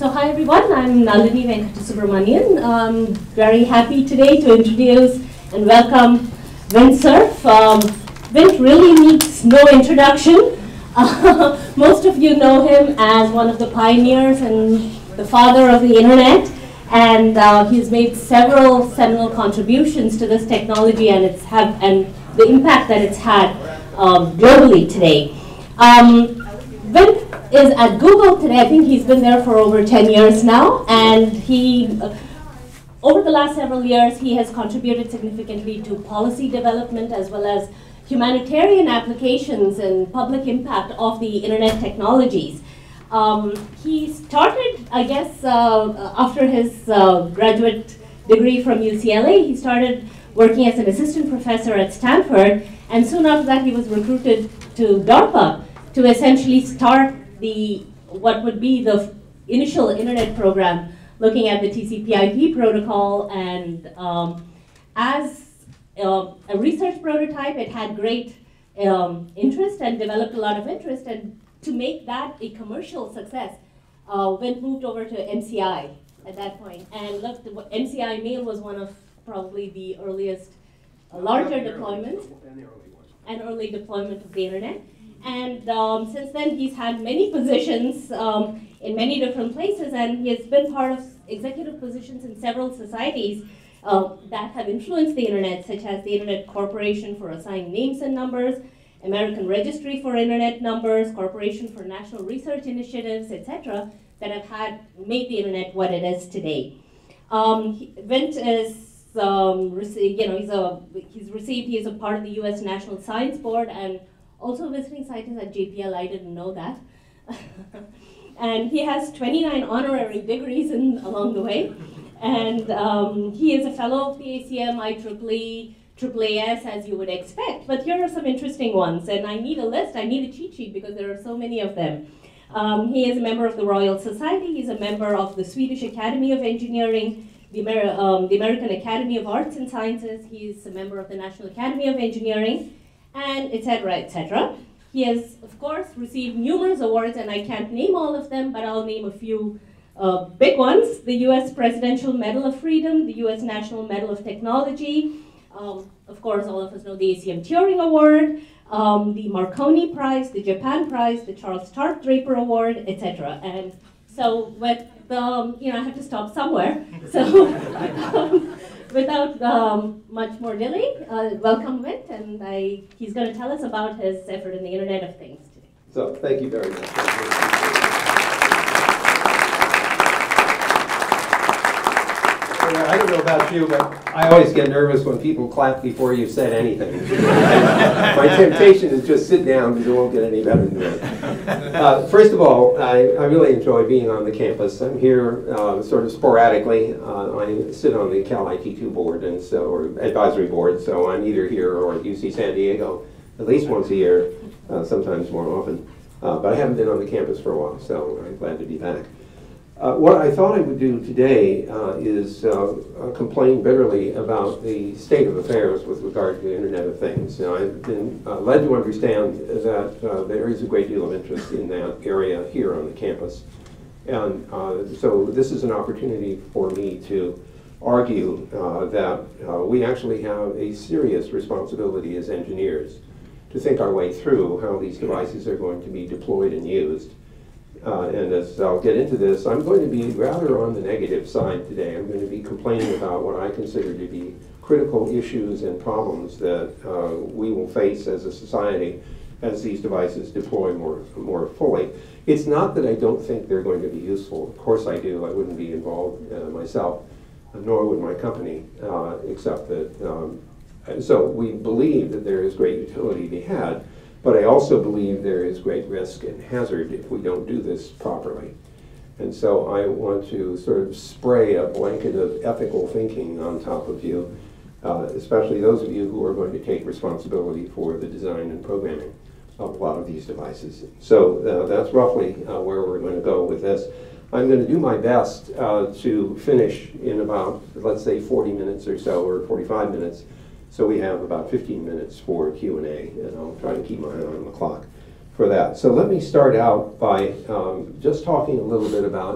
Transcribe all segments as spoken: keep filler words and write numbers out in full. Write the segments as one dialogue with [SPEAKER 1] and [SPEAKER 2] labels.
[SPEAKER 1] So hi everyone, I'm Nalini Venkata I'm very happy today to introduce and welcome Vint Cerf. Um, Vint really needs no introduction. Uh, most of you know him as one of the pioneers and the father of the internet, and uh, he's made several seminal contributions to this technology and its have and the impact that it's had um, globally today. Um, Vint is at Google today. I think he's been there for over ten years now, and he, uh, over the last several years, he has contributed significantly to policy development as well as humanitarian applications and public impact of the internet technologies. Um, he started, I guess, uh, after his uh, graduate degree from U C L A, he started working as an assistant professor at Stanford, and soon after that he was recruited to DARPA to essentially start the what would be the initial internet program, looking at the T C P I P protocol. And um, as uh, a research prototype, it had great um, interest and developed a lot of interest. And to make that a commercial success, uh, Vint moved over to M C I at that point. And look, the M C I Mail was one of probably the earliest, uh, larger deployments and early deployment of the internet. And um, since then, he's had many positions um, in many different places, and he has been part of executive positions in several societies uh, that have influenced the internet, such as the Internet Corporation for Assigned Names and Numbers, American Registry for Internet Numbers, Corporation for National Research Initiatives, et cetera, that have had made the internet what it is today. Um, he, Vint is, um, you know, he's a he's received. He is a part of the U S National Science Board and also a visiting scientist at J P L. I didn't know that. And he has twenty-nine honorary degrees in, along the way. And um, he is a fellow of the A C M, I triple E, triple A S, as you would expect. But here are some interesting ones. And I need a list, I need a cheat sheet because there are so many of them. Um, he is a member of the Royal Society. He's a member of the Swedish Academy of Engineering, the, Amer um, the American Academy of Arts and Sciences. He's a member of the National Academy of Engineering, and et cetera, et cetera. He has, of course, received numerous awards, and I can't name all of them, but I'll name a few uh, big ones. The U S Presidential Medal of Freedom, the U S National Medal of Technology, um, of course, all of us know the A C M Turing Award, um, the Marconi Prize, the Japan Prize, the Charles Stark Draper Award, et cetera. And so, with the, you know, I have to stop somewhere. So, um, without um, much more delay, uh, welcome Vint, and I, he's going to tell us about his effort in the Internet of Things today.
[SPEAKER 2] So, thank you very much. I don't know about you, but I always get nervous when people clap before you've said anything. My temptation is just sit down because it won't get any better than that. Uh, first of all, I, I really enjoy being on the campus. I'm here uh, sort of sporadically. Uh, I sit on the Cal I T two board and so, or advisory board, so I'm either here or at U C San Diego at least once a year, uh, sometimes more often. Uh, but I haven't been on the campus for a while, so I'm glad to be back. Uh, what I thought I would do today uh, is uh, uh, complain bitterly about the state of affairs with regard to the Internet of Things. Now, I've been uh, led to understand that uh, there is a great deal of interest in that area here on the campus. And uh, so this is an opportunity for me to argue uh, that uh, we actually have a serious responsibility as engineers to think our way through how these devices are going to be deployed and used. Uh, and as I'll get into this, I'm going to be rather on the negative side today. I'm going to be complaining about what I consider to be critical issues and problems that uh, we will face as a society as these devices deploy more, more fully. It's not that I don't think they're going to be useful. Of course I do. I wouldn't be involved uh, myself, nor would my company, uh, except that, um, so we believe that there is great utility to be had. But I also believe there is great risk and hazard if we don't do this properly. And so I want to sort of spray a blanket of ethical thinking on top of you, uh, especially those of you who are going to take responsibility for the design and programming of a lot of these devices. So uh, that's roughly uh, where we're going to go with this. I'm going to do my best uh, to finish in about, let's say, forty minutes or so, or forty-five minutes. So we have about fifteen minutes for Q and A, and I'll try to keep my eye on the clock for that. So let me start out by um, just talking a little bit about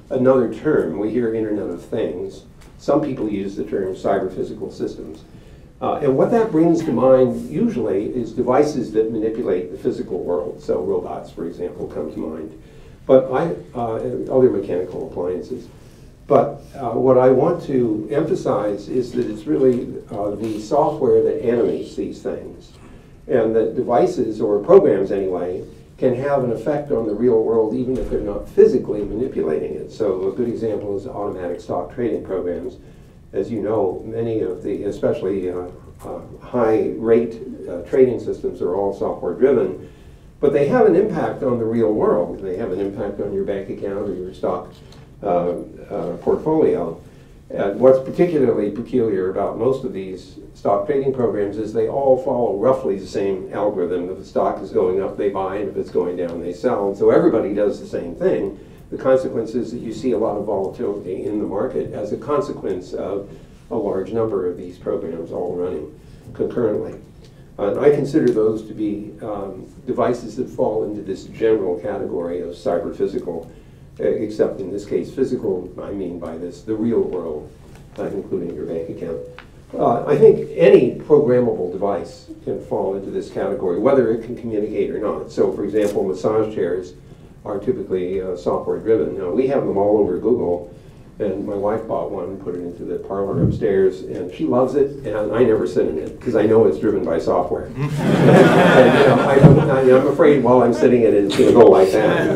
[SPEAKER 2] another term. We hear Internet of Things. Some people use the term cyber-physical systems. Uh, and what that brings to mind usually is devices that manipulate the physical world. So robots, for example, come to mind. But I, uh, and other mechanical appliances. But uh, what I want to emphasize is that it's really uh, the software that animates these things. And that devices, or programs anyway, can have an effect on the real world even if they're not physically manipulating it. So a good example is automatic stock trading programs. As you know, many of the, especially uh, uh, high-rate uh, trading systems are all software-driven, but they have an impact on the real world. They have an impact on your bank account or your stock uh, uh, portfolio. And what's particularly peculiar about most of these stock trading programs is they all follow roughly the same algorithm. If the stock is going up, they buy, and if it's going down, they sell. And so everybody does the same thing. The consequence is that you see a lot of volatility in the market as a consequence of a large number of these programs all running concurrently. Uh, and I consider those to be um, devices that fall into this general category of cyber-physical, uh, except in this case physical, I mean by this, the real world, uh, including your bank account. Uh, I think any programmable device can fall into this category, whether it can communicate or not. So for example, massage chairs are typically uh, software-driven. Now, we have them all over Google, and my wife bought one and put it into the parlor upstairs, and she loves it, and I never sit in it, because I know it's driven by software. and, you know, I, I, I'm afraid while I'm sitting in it, it's going to go like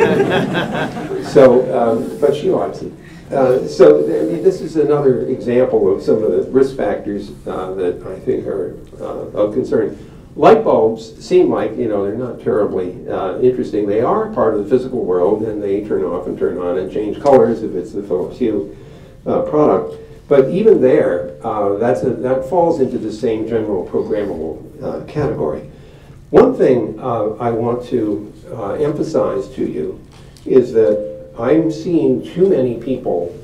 [SPEAKER 2] that. so, um, but she likes it. Uh, so, I mean, this is another example of some of the risk factors uh, that I think are uh, of concern. Light bulbs seem like, you know, they're not terribly uh, interesting. They are part of the physical world, and they turn off and turn on and change colors if it's the Philips Hue uh, product. But even there, uh, that's a, that falls into the same general programmable uh, category. One thing uh, I want to uh, emphasize to you is that I'm seeing too many people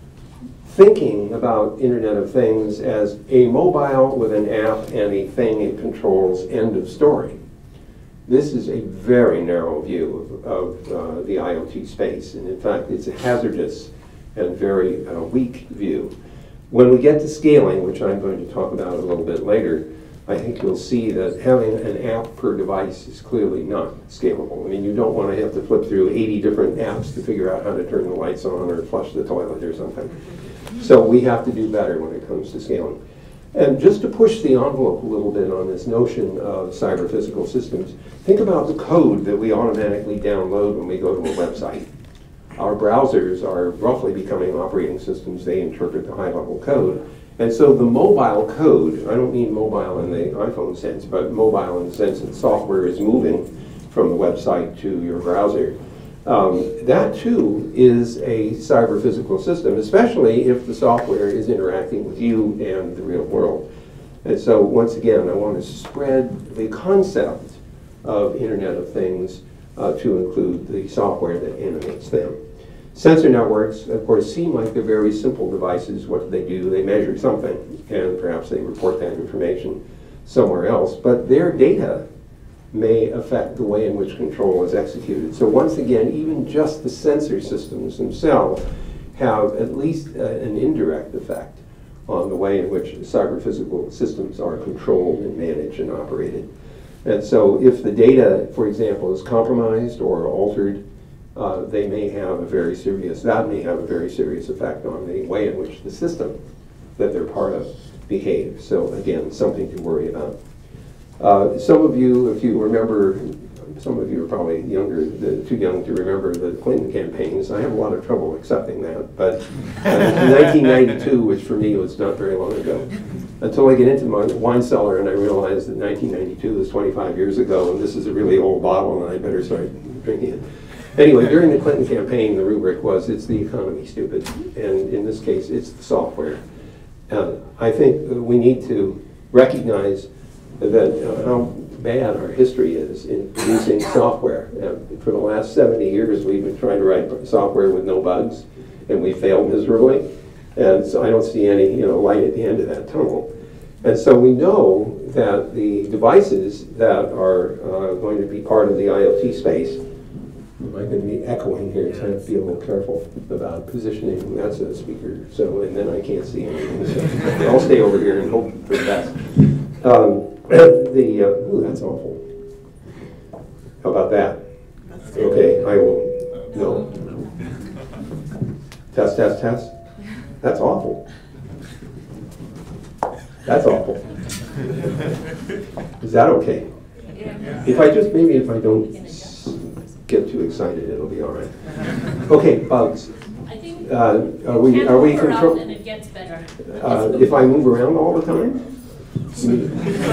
[SPEAKER 2] thinking about Internet of Things as a mobile with an app and a thing it controls, end of story. This is a very narrow view of, of uh, the I O T space, and in fact it's a hazardous and very uh, weak view. When we get to scaling, which I'm going to talk about a little bit later, I think you'll see that having an app per device is clearly not scalable. I mean, you don't want to have to flip through eighty different apps to figure out how to turn the lights on or flush the toilet or something. So we have to do better when it comes to scaling. And just to push the envelope a little bit on this notion of cyber-physical systems, think about the code that we automatically download when we go to a website. Our browsers are roughly becoming operating systems. They interpret the high-level code. And so the mobile code, I don't mean mobile in the iPhone sense, but mobile in the sense that software is moving from the website to your browser. Um, that too is a cyber-physical system, especially if the software is interacting with you and the real world. And so once again, I want to spread the concept of Internet of Things uh, to include the software that animates them. Sensor networks, of course, seem like they're very simple devices. What do they do? They measure something, and perhaps they report that information somewhere else. But their data may affect the way in which control is executed. So once again, even just the sensor systems themselves have at least uh, an indirect effect on the way in which cyber-physical systems are controlled and managed and operated. And so if the data, for example, is compromised or altered, uh, they may have a very serious, that may have a very serious effect on the way in which the system that they're part of behaves. So again, something to worry about. Uh, some of you, if you remember, some of you are probably younger, the, too young to remember the Clinton campaigns. I have a lot of trouble accepting that, but uh, in nineteen ninety-two, which for me was not very long ago, until I get into my wine cellar and I realize that nineteen ninety-two is twenty-five years ago, and this is a really old bottle, and I better start drinking it. Anyway, during the Clinton campaign, the rubric was, it's the economy, stupid, and in this case, it's the software. Uh, I think we need to recognize that uh, how bad our history is in producing software. Uh, for the last seventy years, we've been trying to write software with no bugs, and we failed miserably. And so I don't see any, you know, light at the end of that tunnel. And so we know that the devices that are uh, going to be part of the I O T space Am I going to be echoing here? So I have to be a little careful about positioning. That's a speaker, so and then I can't see anything. So I'll stay over here and hope for the best. Um, the uh, ooh, that's awful. How about that? Okay, I will. No. Test, test, test. That's awful. That's awful. Is that okay? If I just maybe if I don't get too excited, it'll be all right. Okay, bugs.
[SPEAKER 1] I think
[SPEAKER 2] uh, are we are we control?
[SPEAKER 1] And it gets better.
[SPEAKER 2] Uh, if I move around all the time. Okay,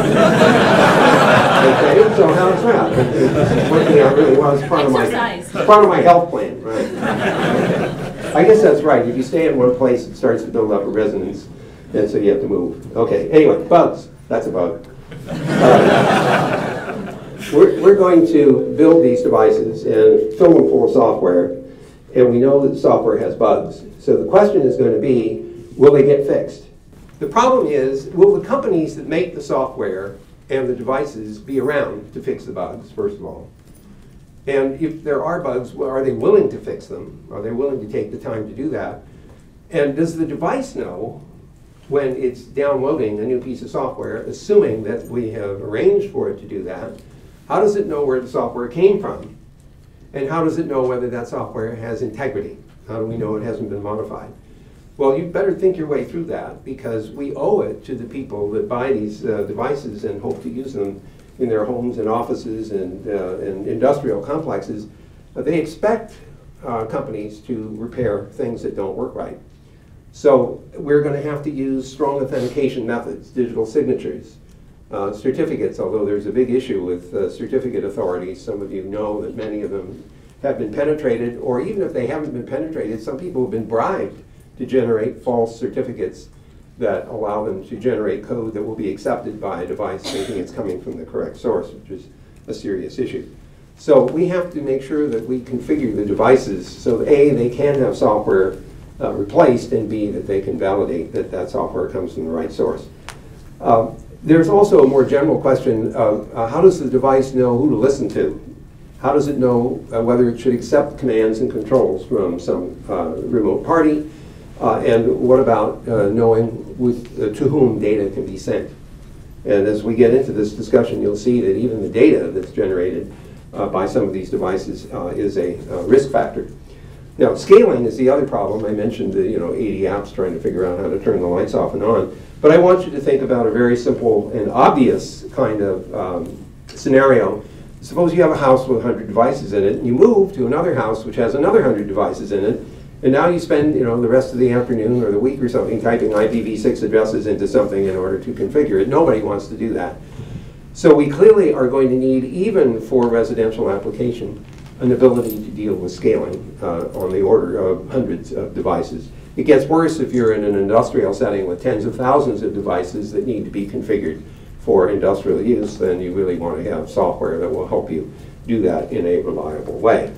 [SPEAKER 2] so how's that? One thing I really want is part of my part of my health plan, right? Okay. I guess that's right. If you stay in one place, it starts to build up a resonance, and so you have to move. Okay. Anyway, bugs. That's a bug. Uh, we're we're going to build these devices and fill them full of software, and we know that the software has bugs. So the question is going to be, will they get fixed? The problem is, will the companies that make the software and the devices be around to fix the bugs, first of all? And if there are bugs, well, are they willing to fix them? Are they willing to take the time to do that? And does the device know when it's downloading a new piece of software, assuming that we have arranged for it to do that, how does it know where the software came from? And how does it know whether that software has integrity? How do we know it hasn't been modified? Well, you better think your way through that, because we owe it to the people that buy these uh, devices and hope to use them in their homes and offices and, uh, and industrial complexes. Uh, they expect uh, companies to repair things that don't work right. So we're going to have to use strong authentication methods, digital signatures, uh, certificates, although there's a big issue with uh, certificate authorities. Some of you know that many of them have been penetrated, or even if they haven't been penetrated, some people have been bribed to generate false certificates that allow them to generate code that will be accepted by a device thinking it's coming from the correct source, which is a serious issue. So we have to make sure that we configure the devices so that A, they can have software uh, replaced, and B, that they can validate that that software comes from the right source. Uh, there's also a more general question of uh, how does the device know who to listen to? How does it know uh, whether it should accept commands and controls from some uh, remote party? Uh, and what about uh, knowing with, uh, to whom data can be sent? And as we get into this discussion, you'll see that even the data that's generated uh, by some of these devices uh, is a uh, risk factor. Now, scaling is the other problem. I mentioned the you know eighty apps trying to figure out how to turn the lights off and on. But I want you to think about a very simple and obvious kind of um, scenario. Suppose you have a house with one hundred devices in it, and you move to another house which has another one hundred devices in it. And now you spend, you know, the rest of the afternoon or the week or something typing I P v six addresses into something in order to configure it. Nobody wants to do that. So we clearly are going to need, even for residential application, an ability to deal with scaling uh, on the order of hundreds of devices. It gets worse if you're in an industrial setting with tens of thousands of devices that need to be configured for industrial use. Then you really want to have software that will help you do that in a reliable way.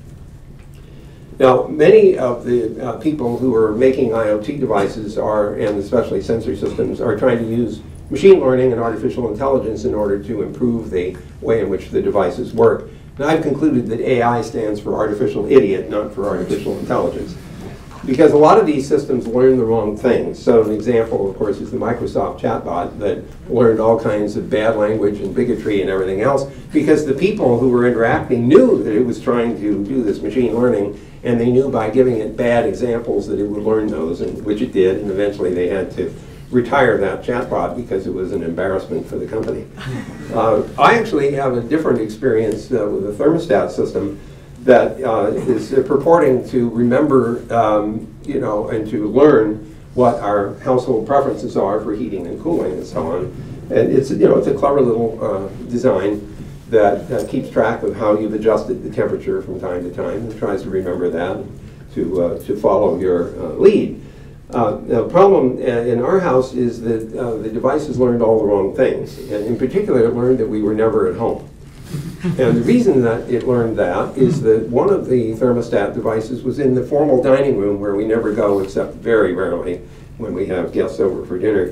[SPEAKER 2] Now, many of the uh, people who are making I O T devices are, and especially sensor systems, are trying to use machine learning and artificial intelligence in order to improve the way in which the devices work. And I've concluded that A I stands for artificial idiot, not for artificial intelligence. Because a lot of these systems learn the wrong things. So an example, of course, is the Microsoft chatbot that learned all kinds of bad language and bigotry and everything else, because the people who were interacting knew that it was trying to do this machine learning, and they knew by giving it bad examples that it would learn those, and which it did, and eventually they had to retire that chatbot because it was an embarrassment for the company. Uh, I actually have a different experience uh, with a thermostat system that uh, is uh, purporting to remember, um, you know, and to learn what our household preferences are for heating and cooling and so on. And it's, you know, it's a clever little uh, design that uh, keeps track of how you've adjusted the temperature from time to time and tries to remember that to, uh, to follow your uh, lead. Uh, the problem uh, in our house is that uh, the devices learned all the wrong things. And in particular, it learned that we were never at home. And the reason that it learned that is that one of the thermostat devices was in the formal dining room where we never go except very rarely when we have guests over for dinner.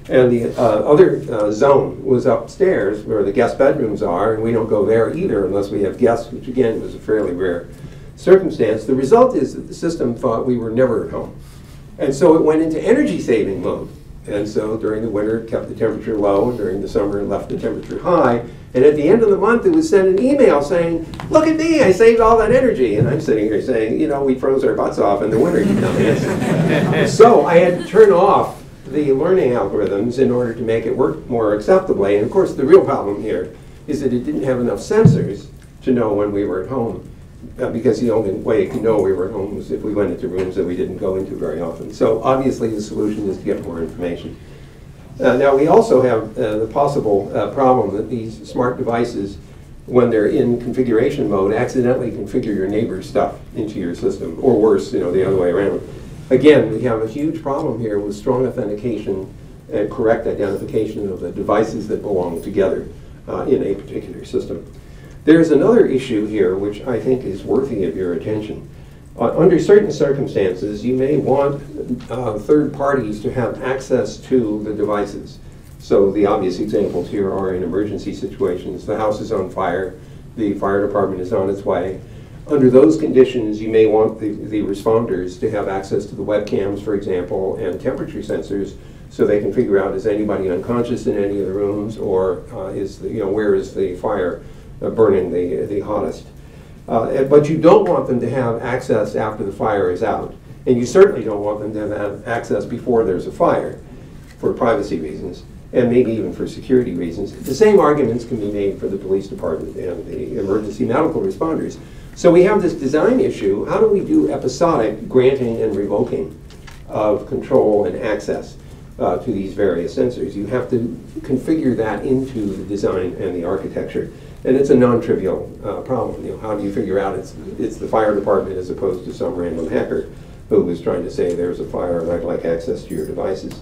[SPEAKER 2] And the uh, other uh, zone was upstairs where the guest bedrooms are, and we don't go there either unless we have guests, which again was a fairly rare circumstance. The result is that the system thought we were never at home. And so it went into energy saving mode. And so during the winter, it kept the temperature low. During the summer, it left the temperature high. And at the end of the month, it would send an email saying, look at me, I saved all that energy. And I'm sitting here saying, you know, we froze our butts off in the winter, you dumbass. So I had to turn off the learning algorithms in order to make it work more acceptably. And of course, the real problem here is that it didn't have enough sensors to know when we were at home. Uh, because the only way it could know we were at home was if we went into rooms that we didn't go into very often. So obviously the solution is to get more information. Uh, now we also have uh, the possible uh, problem that these smart devices, when they're in configuration mode, accidentally configure your neighbor's stuff into your system, or worse, you know, the other way around. Again, we have a huge problem here with strong authentication and correct identification of the devices that belong together uh, in a particular system. There's another issue here which I think is worthy of your attention. Uh, under certain circumstances, you may want uh, third parties to have access to the devices. So the obvious examples here are in emergency situations. The house is on fire, the fire department is on its way. Under those conditions, you may want the, the responders to have access to the webcams, for example, and temperature sensors, so they can figure out, is anybody unconscious in any of the rooms, or uh, is the, you know, where is the fire uh, burning the, the hottest. Uh, but you don't want them to have access after the fire is out. And you certainly don't want them to have access before there's a fire, for privacy reasons, and maybe even for security reasons. The same arguments can be made for the police department and the emergency medical responders. So we have this design issue. How do we do episodic granting and revoking of control and access uh, to these various sensors? You have to configure that into the design and the architecture. And it's a non-trivial uh, problem. You know, how do you figure out it's, it's the fire department as opposed to some random hacker who was trying to say there's a fire and I'd like access to your devices?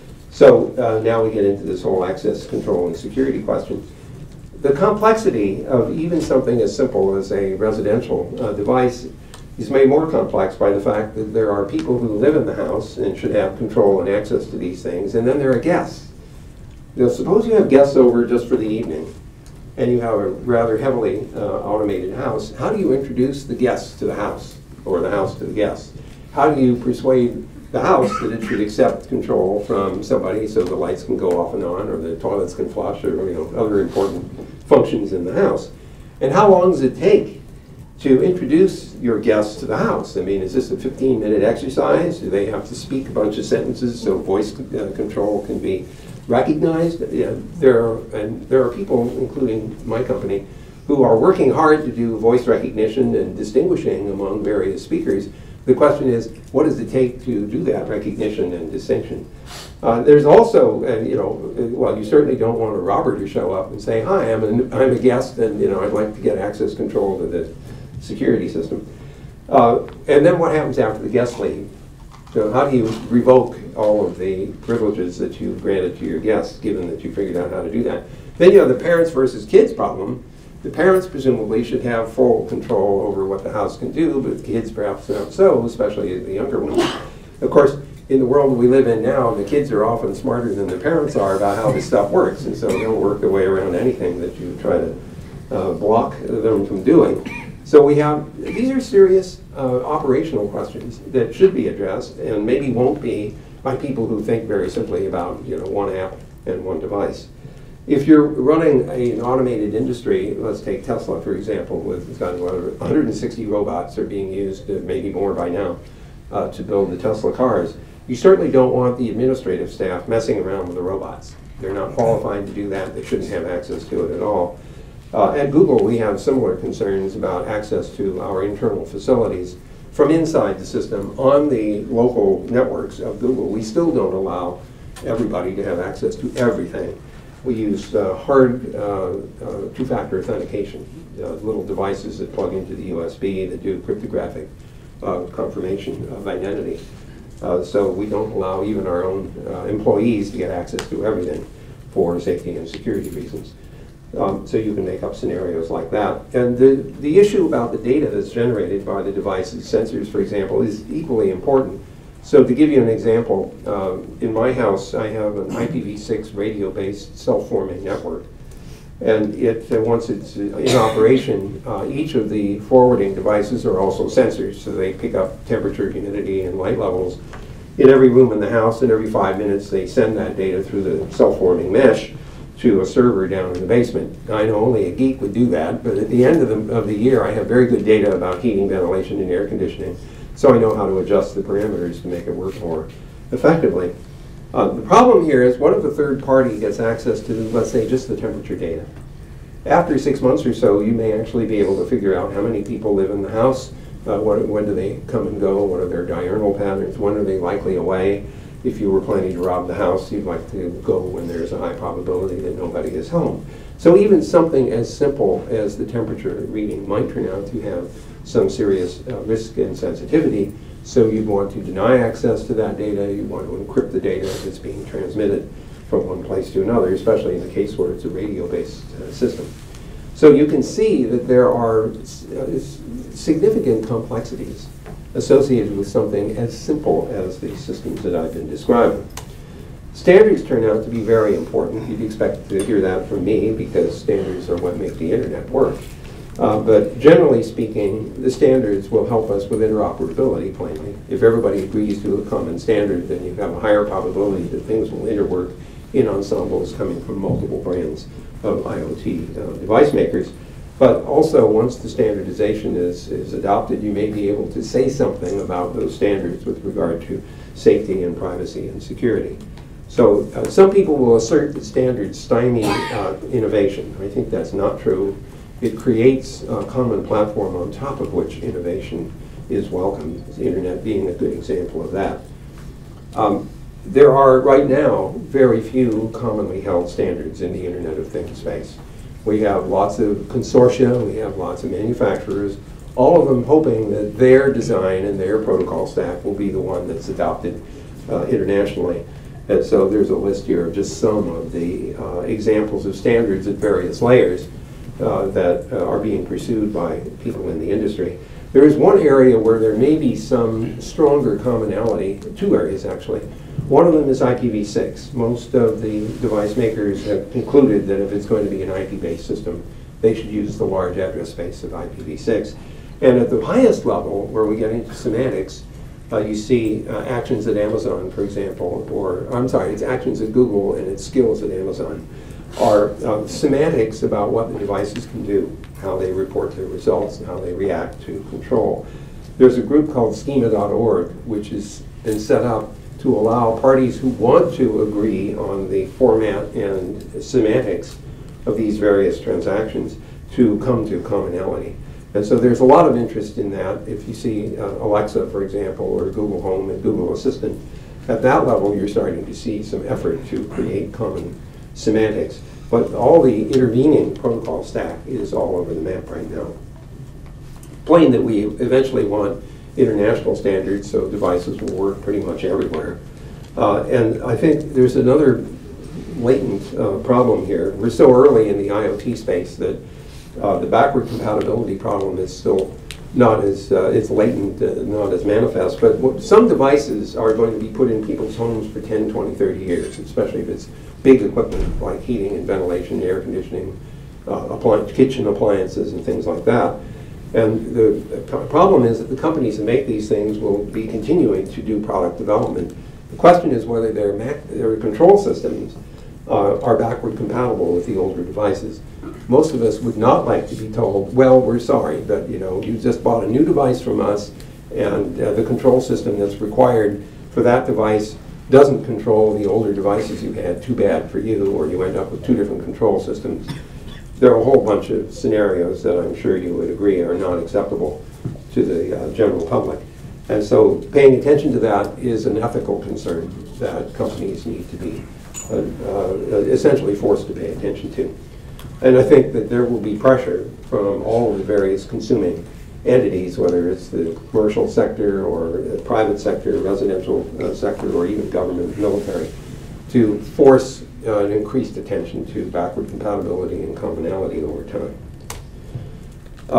[SPEAKER 2] So uh, now we get into this whole access control and security question. The complexity of even something as simple as a residential uh, device is made more complex by the fact that there are people who live in the house and should have control and access to these things, and then there are guests. You know, suppose you have guests over just for the evening, and you have a rather heavily uh, automated house. How do you introduce the guests to the house, or the house to the guests? How do you persuade the house that it should accept control from somebody so the lights can go off and on, or the toilets can flush, or you know, other important functions in the house? And how long does it take to introduce your guests to the house? I mean, is this a fifteen minute exercise? Do they have to speak a bunch of sentences so voice uh, control can be recognized? Yeah, there are, and there are people, including my company, who are working hard to do voice recognition and distinguishing among various speakers. The question is, what does it take to do that recognition and distinction? Uh, there's also, uh, you know, well, you certainly don't want a robber to show up and say, hi, I'm a, I'm a guest, and you know, I'd like to get access control to the security system. Uh, and then what happens after the guests leave? So how do you revoke all of the privileges that you've granted to your guests, given that you figured out how to do that? Then you have the parents versus kids problem. The parents presumably should have full control over what the house can do, but the kids perhaps not so, especially the younger ones. Of course, in the world we live in now, the kids are often smarter than the parents are about how this stuff works, and so they'll work their way around anything that you try to uh, block them from doing. So we have, these are serious uh, operational questions that should be addressed, and maybe won't be by people who think very simply about, you know, one app and one device. If you're running a, an automated industry, let's take Tesla for example, with it's got one hundred sixty robots are being used, uh, maybe more by now, uh, to build the Tesla cars. You certainly don't want the administrative staff messing around with the robots. They're not qualified to do that. They shouldn't have access to it at all. Uh, at Google, we have similar concerns about access to our internal facilities from inside the system on the local networks of Google. We still don't allow everybody to have access to everything. We use uh, hard uh, uh, two-factor authentication, uh, little devices that plug into the U S B that do cryptographic uh, confirmation of identity. Uh, so we don't allow even our own uh, employees to get access to everything for safety and security reasons. Um, so you can make up scenarios like that. And the, the issue about the data that's generated by the devices, sensors for example, is equally important. So to give you an example, uh, in my house I have an I P v six radio-based self-forming network. And it, uh, once it's in operation, uh, each of the forwarding devices are also sensors, so they pick up temperature, humidity, and light levels in every room in the house, and every five minutes they send that data through the self-forming mesh to a server down in the basement. I know only a geek would do that, but at the end of the, of the year I have very good data about heating, ventilation, and air conditioning, so I know how to adjust the parameters to make it work more effectively. Uh, the problem here is, what if a third party gets access to, let's say, just the temperature data? After six months or so, you may actually be able to figure out how many people live in the house, uh, what, when do they come and go, what are their diurnal patterns, when are they likely away. If you were planning to rob the house, you'd like to go when there's a high probability that nobody is home. So even something as simple as the temperature reading might turn out to have some serious uh, risk and sensitivity. So you'd want to deny access to that data, you'd want to encrypt the data if it's being transmitted from one place to another, especially in the case where it's a radio-based uh, system. So you can see that there are uh, significant complexities associated with something as simple as the systems that I've been describing. Standards turn out to be very important. You'd expect to hear that from me because standards are what make the internet work. Uh, but generally speaking, the standards will help us with interoperability, plainly. If everybody agrees to a common standard, then you have a higher probability that things will interwork in ensembles coming from multiple brands of IoT uh, device makers. But also, once the standardization is, is adopted, you may be able to say something about those standards with regard to safety and privacy and security. So uh, some people will assert that standards stymie uh, innovation. I think that's not true. It creates a common platform on top of which innovation is welcome, the internet being a good example of that. Um, there are, right now, very few commonly held standards in the Internet of Things space. We have lots of consortia, we have lots of manufacturers, all of them hoping that their design and their protocol stack will be the one that's adopted uh, internationally. And so there's a list here of just some of the uh, examples of standards at various layers uh, that uh, are being pursued by people in the industry. There is one area where there may be some stronger commonality, two areas actually. One of them is I P v six. Most of the device makers have concluded that if it's going to be an I P-based system, they should use the large address space of I P v six. And at the highest level, where we get into semantics, uh, you see uh, actions at Amazon, for example, or I'm sorry, it's actions at Google and it's skills at Amazon, are uh, semantics about what the devices can do, how they report their results, and how they react to control. There's a group called schema dot org, which has been set up to allow parties who want to agree on the format and semantics of these various transactions to come to commonality. And so there's a lot of interest in that. If you see uh, Alexa, for example, or Google Home and Google Assistant, at that level you're starting to see some effort to create common semantics. But all the intervening protocol stack is all over the map right now. Plain that we eventually want international standards so devices will work pretty much everywhere. Uh, and I think there's another latent uh, problem here. We're so early in the IoT space that uh, the backward compatibility problem is still not as, uh, it's latent, uh, not as manifest, but what, some devices are going to be put in people's homes for ten, twenty, thirty years, especially if it's big equipment like heating and ventilation, air conditioning, uh, appliance, kitchen appliances and things like that. And the problem is that the companies that make these things will be continuing to do product development. The question is whether their, Mac, their control systems uh, are backward compatible with the older devices. Most of us would not like to be told, well, we're sorry, but you know, you just bought a new device from us and uh, the control system that's required for that device doesn't control the older devices you had. Too bad for you, or you end up with two different control systems. There are a whole bunch of scenarios that I'm sure you would agree are not acceptable to the uh, general public. And so paying attention to that is an ethical concern that companies need to be uh, uh, essentially forced to pay attention to. And I think that there will be pressure from all of the various consuming entities, whether it's the commercial sector or the private sector, residential uh, sector, or even government, military, to force uh, an increased attention to backward compatibility and commonality over time. Uh,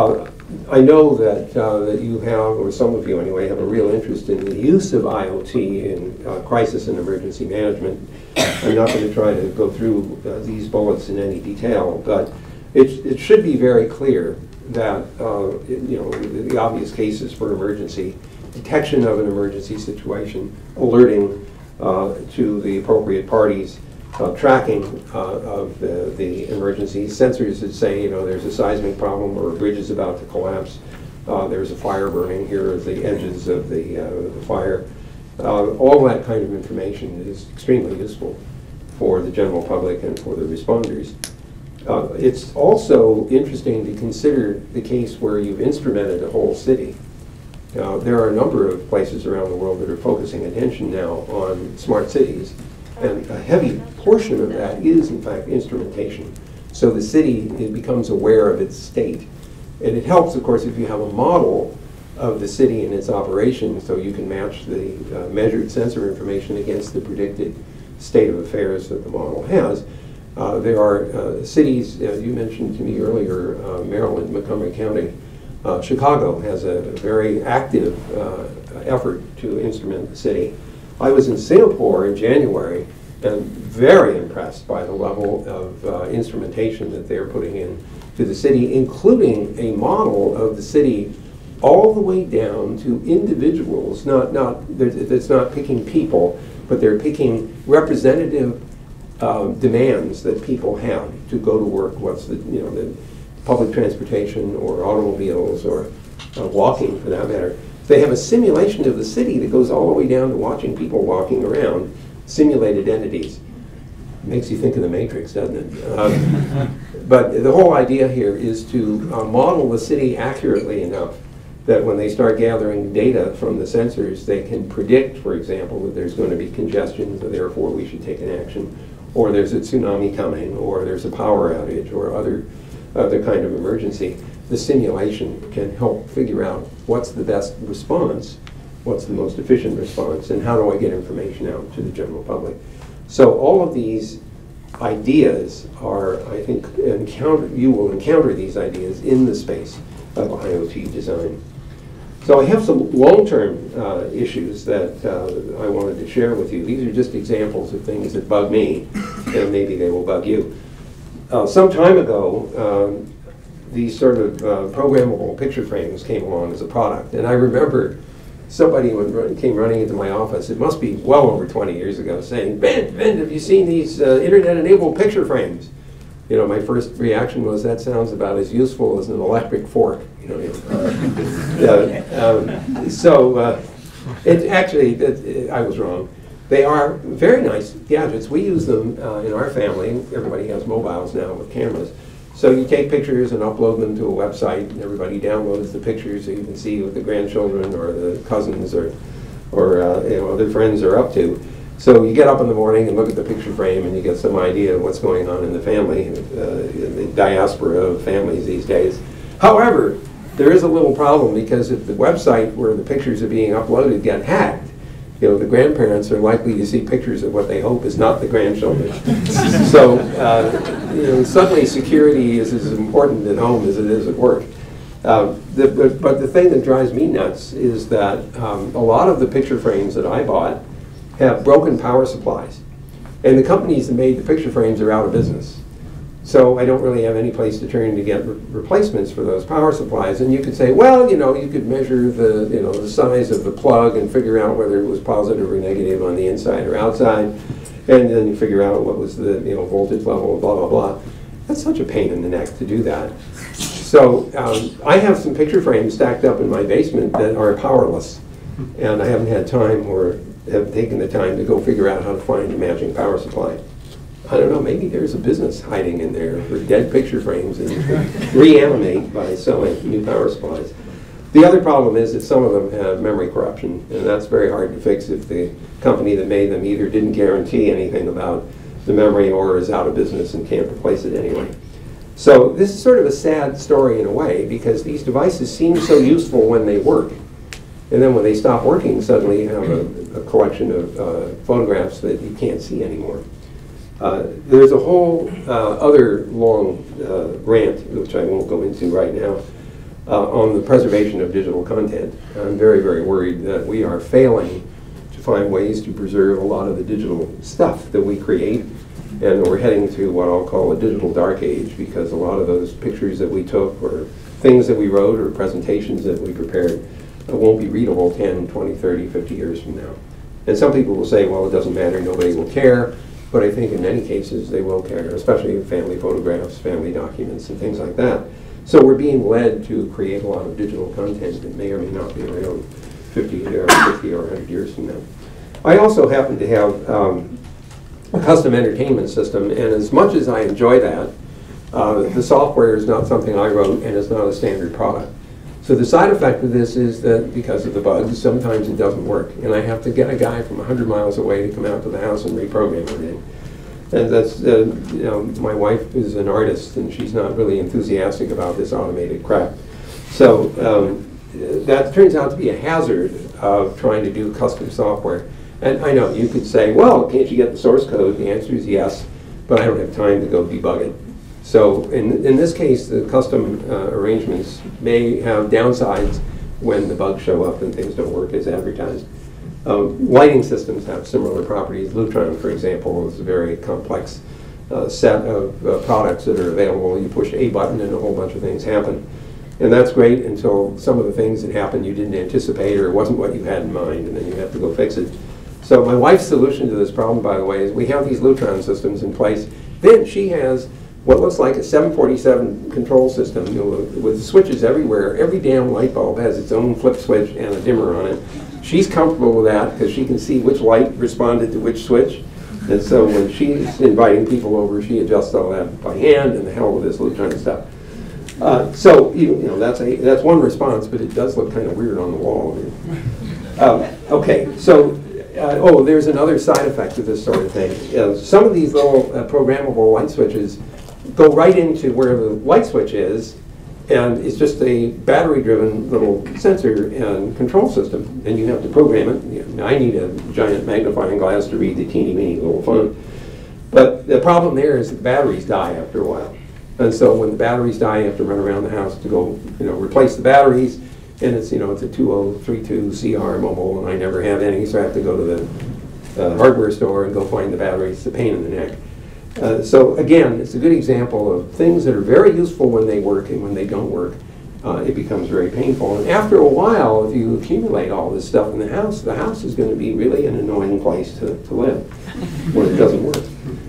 [SPEAKER 2] I know that, uh, that you have, or some of you anyway, have a real interest in the use of I O T in uh, crisis and emergency management. I'm not going to try to go through uh, these bullets in any detail, but it, it should be very clear that uh, it, you know, the, the obvious cases for emergency, detection of an emergency situation, alerting uh, to the appropriate parties, uh, tracking uh, of the, the emergency, sensors that say, you know, there's a seismic problem or a bridge is about to collapse, uh, there's a fire burning, here are the edges of the, uh, the fire. Uh, all that kind of information is extremely useful for the general public and for the responders. Uh, it's also interesting to consider the case where you've instrumented a whole city. Uh, there are a number of places around the world that are focusing attention now on smart cities, and a heavy portion of that is, in fact, instrumentation. So the city it becomes aware of its state. And it helps, of course, if you have a model of the city and its operation, so you can match the uh, measured sensor information against the predicted state of affairs that the model has. Uh, there are uh, cities, uh, you mentioned to me earlier, uh, Maryland, Montgomery County. Uh, Chicago has a very active uh, effort to instrument the city. I was in Singapore in January and very impressed by the level of uh, instrumentation that they're putting in to the city, including a model of the city all the way down to individuals. Not, not, it's not picking people, but they're picking representative uh, demands that people have to go to work. What's the, you know, the public transportation or automobiles or uh, walking for that matter. They have a simulation of the city that goes all the way down to watching people walking around, simulated entities. Makes you think of the Matrix, doesn't it? Um, but the whole idea here is to uh, model the city accurately enough that when they start gathering data from the sensors, they can predict, for example, that there's going to be congestion, so therefore we should take an action, or there's a tsunami coming, or there's a power outage, or other, other kind of emergency. The simulation can help figure out what's the best response, what's the most efficient response, and how do I get information out to the general public. So all of these ideas are, I think, encounter, you will encounter these ideas in the space of I O T design. So I have some long-term uh, issues that uh, I wanted to share with you. These are just examples of things that bug me, and maybe they will bug you. Uh, some time ago, um, these sort of uh, programmable picture frames came along as a product, and I remember somebody when came running into my office, it must be well over twenty years ago, saying, "Ben, Ben, have you seen these uh, internet-enabled picture frames?" You know, my first reaction was, that sounds about as useful as an electric fork. You know, uh, um, so uh, it actually, it, I was wrong. They are very nice gadgets. We use them uh, in our family. Everybody has mobiles now with cameras. So you take pictures and upload them to a website, and everybody downloads the pictures so you can see what the grandchildren or the cousins or, or uh, you know, other friends are up to. So you get up in the morning and look at the picture frame, and you get some idea of what's going on in the family, uh, the diaspora of families these days. However, there is a little problem, because if the website where the pictures are being uploaded get hacked, you know, the grandparents are likely to see pictures of what they hope is not the grandchildren. So, uh, you know, suddenly security is as important at home as it is at work. Uh, the, the, but the thing that drives me nuts is that um, a lot of the picture frames that I bought have broken power supplies. And the companies that made the picture frames are out of business. So I don't really have any place to turn to get re replacements for those power supplies. And you could say, well, you know, you could measure the, you know, the size of the plug and figure out whether it was positive or negative on the inside or outside. And then you figure out what was the, you know, voltage level, blah, blah, blah. That's such a pain in the neck to do that. So um, I have some picture frames stacked up in my basement that are powerless. And I haven't had time or have taken the time to go figure out how to find a matching power supply. I don't know, maybe there's a business hiding in there for dead picture frames and reanimate by selling new power supplies. The other problem is that some of them have memory corruption, and that's very hard to fix if the company that made them either didn't guarantee anything about the memory or is out of business and can't replace it anyway. So this is sort of a sad story in a way, because these devices seem so useful when they work. And then when they stop working, suddenly you have a, a collection of uh, photographs that you can't see anymore. Uh, there's a whole uh, other long uh, rant, which I won't go into right now, uh, on the preservation of digital content. I'm very, very worried that we are failing to find ways to preserve a lot of the digital stuff that we create, and we're heading to what I'll call a digital dark age, because a lot of those pictures that we took or things that we wrote or presentations that we prepared uh, won't be readable ten, twenty, thirty, fifty years from now. And some people will say, well, it doesn't matter, nobody will care. But I think in many cases they will care, especially family photographs, family documents, and things like that. So we're being led to create a lot of digital content that may or may not be around fifty or fifty or one hundred years from now. I also happen to have um, a custom entertainment system, and as much as I enjoy that, uh, the software is not something I wrote, and it's not a standard product. So the side effect of this is that because of the bugs, sometimes it doesn't work, and I have to get a guy from one hundred miles away to come out to the house and reprogram everything. And that's, uh, you know, my wife is an artist, and she's not really enthusiastic about this automated crap. So um, that turns out to be a hazard of trying to do custom software. And I know you could say, well, can't you get the source code? The answer is yes, but I don't have time to go debug it. So in, in this case, the custom uh, arrangements may have downsides when the bugs show up and things don't work as advertised. Um, lighting systems have similar properties. Lutron, for example, is a very complex uh, set of uh, products that are available. You push a button and a whole bunch of things happen. And that's great until some of the things that happen you didn't anticipate or it wasn't what you had in mind, and then you have to go fix it. So my wife's solution to this problem, by the way, is we have these Lutron systems in place. Then she has what looks like a seven forty-seven control system, you know, with switches everywhere. Every damn light bulb has its own flip switch and a dimmer on it. She's comfortable with that because she can see which light responded to which switch. And so when she's inviting people over, she adjusts all that by hand, and the hell with this Lutron stuff. Uh, so you know that's a that's one response, but it does look kind of weird on the wall. Uh, okay, so. Uh, oh, there's another side effect of this sort of thing. Uh, some of these little uh, programmable light switches go right into where the light switch is, and it's just a battery-driven little sensor and control system, and you have to program it. You know, I need a giant magnifying glass to read the teeny-weeny little font. But the problem there is the batteries die after a while. And so when the batteries die, you have to run around the house to go, you know, replace the batteries. And it's, you know, it's a two oh three two C R mobile, and I never have any, so I have to go to the uh, hardware store and go find the batteries. It's a pain in the neck. Uh, so again, it's a good example of things that are very useful when they work, and when they don't work, uh, it becomes very painful. And after a while, if you accumulate all this stuff in the house, the house is going to be really an annoying place to, to live when it doesn't work.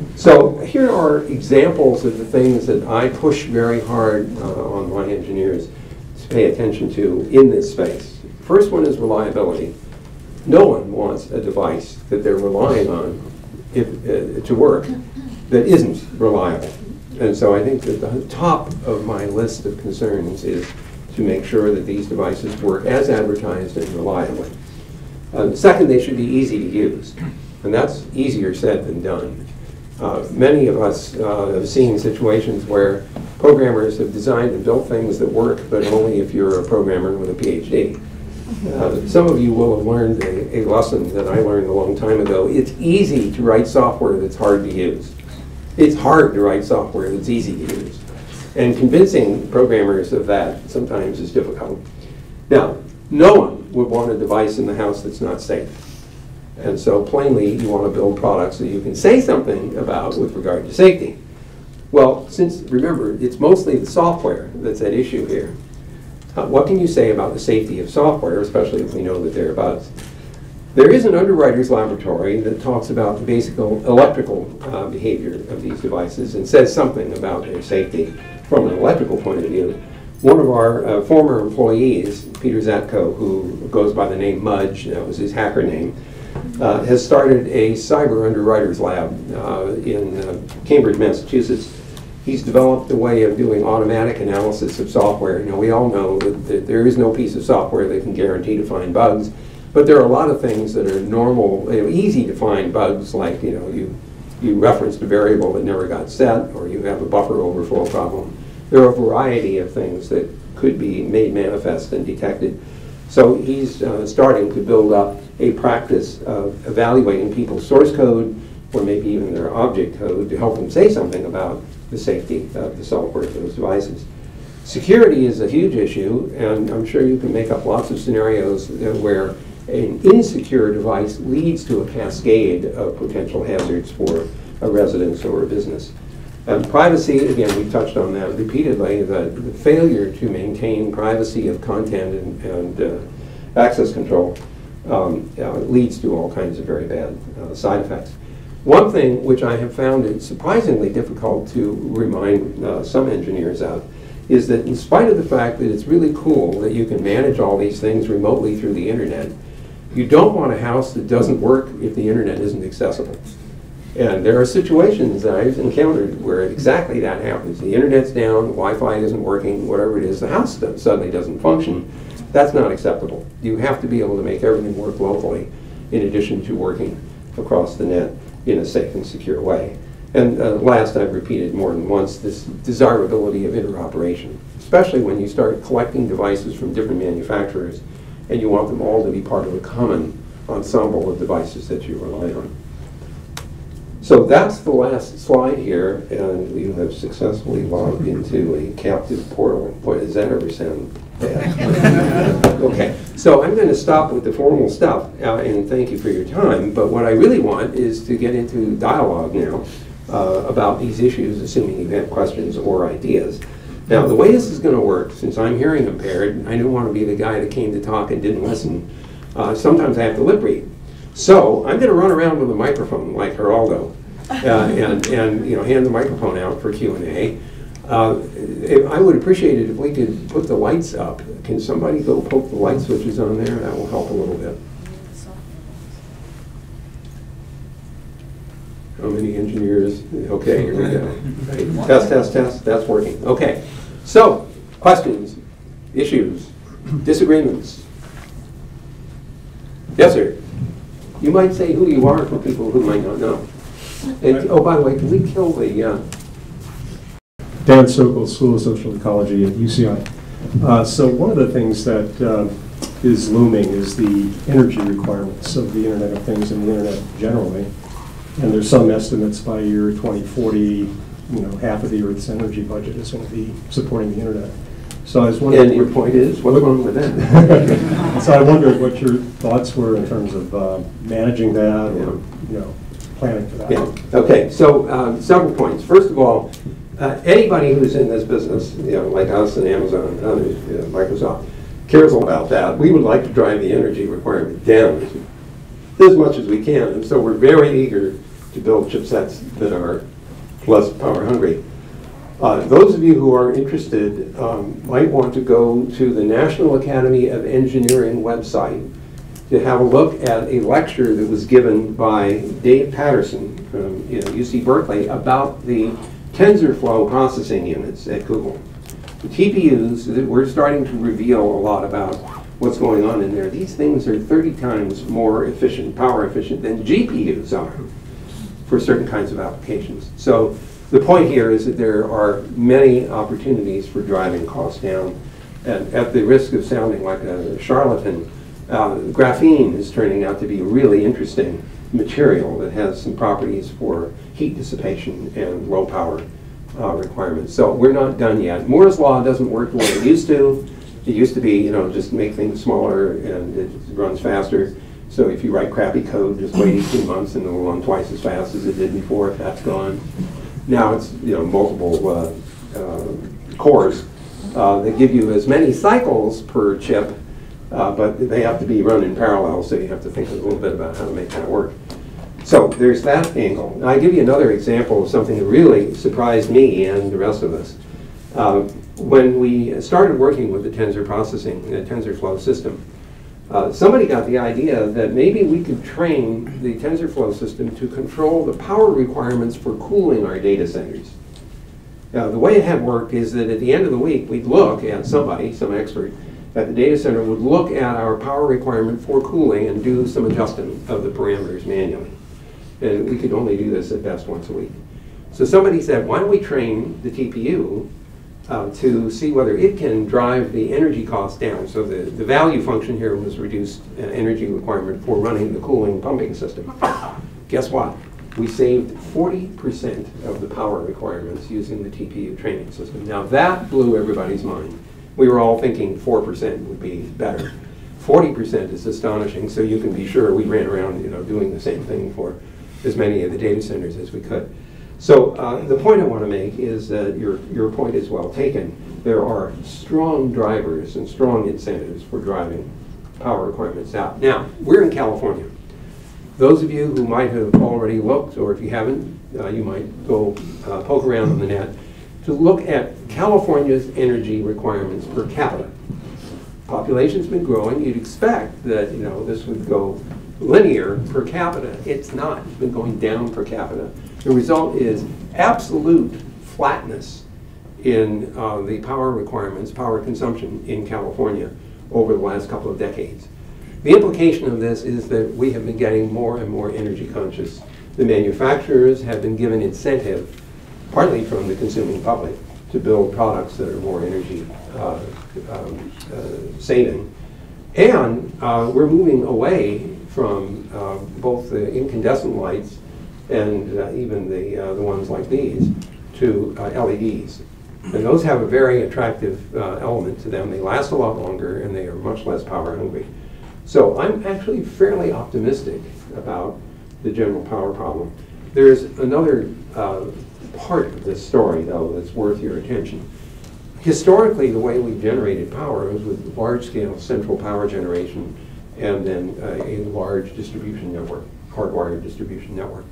[SPEAKER 2] So here are examples of the things that I push very hard uh, on my engineers pay attention to in this space. First one is reliability. No one wants a device that they're relying on if, uh, to work that isn't reliable. And so I think that the top of my list of concerns is to make sure that these devices work as advertised and reliably. Uh, second, they should be easy to use. And that's easier said than done. Uh, many of us uh, have seen situations where programmers have designed and built things that work, but only if you're a programmer with a PhD. Uh, some of you will have learned a, a lesson that I learned a long time ago. It's easy to write software that's hard to use. It's hard to write software that's easy to use. And convincing programmers of that sometimes is difficult. Now, no one would want a device in the house that's not safe. And so plainly, you want to build products that you can say something about with regard to safety. Well, since, remember, it's mostly the software that's at issue here. Uh, what can you say about the safety of software, especially if we know that there are bugs? There is an underwriter's laboratory that talks about the basic electrical uh, behavior of these devices and says something about their safety from an electrical point of view. One of our uh, former employees, Peter Zatko, who goes by the name Mudge, that was his hacker name, Uh, has started a cyber underwriters lab uh, in uh, Cambridge, Massachusetts. He's developed a way of doing automatic analysis of software. You know, we all know that, that there is no piece of software that can guarantee to find bugs, but there are a lot of things that are normal, you know, easy to find bugs, like, you know, you, you referenced a variable that never got set, or you have a buffer overflow problem. There are a variety of things that could be made manifest and detected. So he's uh, starting to build up a practice of evaluating people's source code, or maybe even their object code, to help them say something about the safety of the software of those devices. Security is a huge issue, and I'm sure you can make up lots of scenarios where an insecure device leads to a cascade of potential hazards for a residence or a business. And privacy, again, we touched on that repeatedly, the, the failure to maintain privacy of content and, and uh, access control um, uh, leads to all kinds of very bad uh, side effects. One thing which I have found it surprisingly difficult to remind uh, some engineers of is that in spite of the fact that it's really cool that you can manage all these things remotely through the internet, you don't want a house that doesn't work if the internet isn't accessible. And there are situations that I've encountered where exactly that happens. The internet's down, Wi-Fi isn't working, whatever it is, the house does, suddenly doesn't function. That's not acceptable. You have to be able to make everything work locally in addition to working across the net in a safe and secure way. And uh, last, I've repeated more than once, this desirability of interoperation, especially when you start collecting devices from different manufacturers and you want them all to be part of a common ensemble of devices that you rely on. So that's the last slide here, and you have successfully logged into a captive portal. Boy, does that ever sound bad. Okay, so I'm going to stop with the formal stuff, uh, and thank you for your time, but what I really want is to get into dialogue now uh, about these issues, assuming you have questions or ideas. Now, the way this is going to work, since I'm hearing impaired, I don't want to be the guy that came to talk and didn't listen. Uh, sometimes I have to lip read. So I'm going to run around with a microphone like Geraldo uh, and, and you know, hand the microphone out for Q and A. Uh, I would appreciate it if we could put the lights up. Can somebody go poke the light switches on there? That will help a little bit. How many engineers? Okay, here we go. Test, test, test. That's working. Okay. So, questions, issues, disagreements? Yes, sir. You might say who you are for people who might not know. And, oh, by the way, can we kill the... Uh,
[SPEAKER 3] Dan Sokol, School of Social Ecology at U C I. Uh, so one of the things that uh, is looming is the energy requirements of the Internet of Things and the Internet generally. And there's some estimates by year twenty forty, you know, half of the Earth's energy budget is going to be supporting the Internet. So I was wondering...
[SPEAKER 2] And your point is, what's wrong with that?
[SPEAKER 3] So I wondered what your thoughts were in terms of uh, managing that or, you know, planning for that.
[SPEAKER 2] Yeah. Okay, so um, several points. First of all, Uh, anybody who's in this business, you know, like us and Amazon and others, you know, Microsoft, cares about that. We would like to drive the energy requirement down as much as we can, and so we're very eager to build chipsets that are less power hungry. Uh, those of you who are interested um, might want to go to the National Academy of Engineering website to have a look at a lecture that was given by Dave Patterson from you know, U C Berkeley about the TensorFlow processing units at Google. The T P Us, we're starting to reveal a lot about what's going on in there. These things are thirty times more efficient, power efficient than G P Us are for certain kinds of applications. So the point here is that there are many opportunities for driving costs down. And at the risk of sounding like a charlatan, uh, graphene is turning out to be a really interesting material that has some properties for heat dissipation and low power uh, requirements. So we're not done yet. Moore's law doesn't work the way it used to. It used to be, you know, just make things smaller and it runs faster. So if you write crappy code, just wait eighteen months and it'll run twice as fast as it did before. That's gone. Now it's, you know, multiple uh, uh, cores uh, that give you as many cycles per chip, uh, but they have to be run in parallel, so you have to think a little bit about how to make that work. So there's that angle. Now, I'll give you another example of something that really surprised me and the rest of us. Uh, when we started working with the tensor processing, the TensorFlow system, uh, somebody got the idea that maybe we could train the TensorFlow system to control the power requirements for cooling our data centers. Now, the way it had worked is that at the end of the week, we'd look at somebody, some expert, at the data center would look at our power requirement for cooling and do some adjustment of the parameters manually. And we could only do this at best once a week. So somebody said, why don't we train the T P U uh, to see whether it can drive the energy costs down. So the, the value function here was reduced uh, energy requirement for running the cooling pumping system. Guess what? we saved forty percent of the power requirements using the T P U training system. Now that blew everybody's mind. We were all thinking four percent would be better. forty percent is astonishing, so you can be sure we ran around, you know, doing the same thing for as many of the data centers as we could. So uh, the point I want to make is that your, your point is well taken. There are strong drivers and strong incentives for driving power requirements out. Now, we're in California. Those of you who might have already looked, or if you haven't, uh, you might go uh, poke around on the net to look at California's energy requirements per capita. Population's been growing. You'd expect that, you know, this would go linear per capita. It's not. It's been going down per capita. The result is absolute flatness in uh, the power requirements, power consumption in California over the last couple of decades. The implication of this is that we have been getting more and more energy conscious. The manufacturers have been given incentive, partly from the consuming public, to build products that are more energy uh, um, uh, saving. And uh, we're moving away from uh, both the incandescent lights and uh, even the, uh, the ones like these to uh, L E Ds. And those have a very attractive uh, element to them. They last a lot longer and they are much less power hungry. So I'm actually fairly optimistic about the general power problem. There's another uh, part of this story, though, that's worth your attention. Historically, the way we've generated power was with large-scale central power generation and then uh, a large distribution network, hardwired distribution network.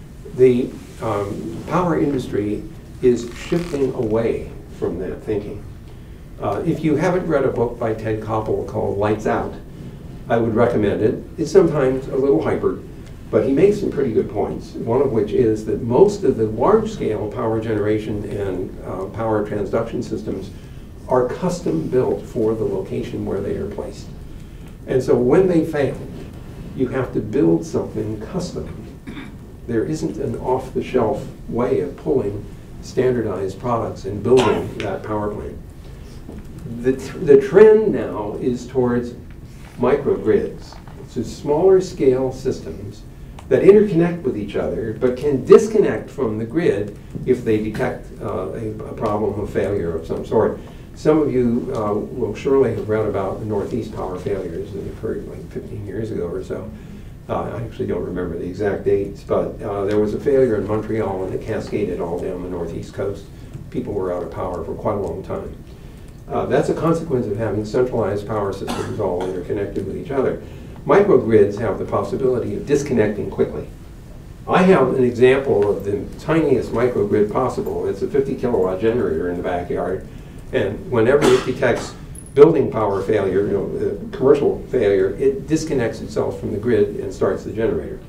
[SPEAKER 2] The um, power industry is shifting away from that thinking. Uh, if you haven't read a book by Ted Koppel called Lights Out, I would recommend it. It's sometimes a little hyper, but he makes some pretty good points, one of which is that most of the large-scale power generation and uh, power transduction systems are custom built for the location where they are placed. And so when they fail, you have to build something custom. There isn't an off-the-shelf way of pulling standardized products and building that power plant. The, the trend now is towards microgrids. So smaller scale systems that interconnect with each other but can disconnect from the grid if they detect uh, a, a problem of failure of some sort. Some of you uh, will surely have read about the Northeast power failures that occurred like fifteen years ago or so. Uh, I actually don't remember the exact dates, but uh, there was a failure in Montreal and it cascaded all down the Northeast coast. People were out of power for quite a long time. Uh, that's a consequence of having centralized power systems all interconnected with each other. Microgrids have the possibility of disconnecting quickly. I have an example of the tiniest microgrid possible. It's a fifty kilowatt generator in the backyard, and whenever it detects building power failure, you know, uh, commercial failure, it disconnects itself from the grid and starts the generator.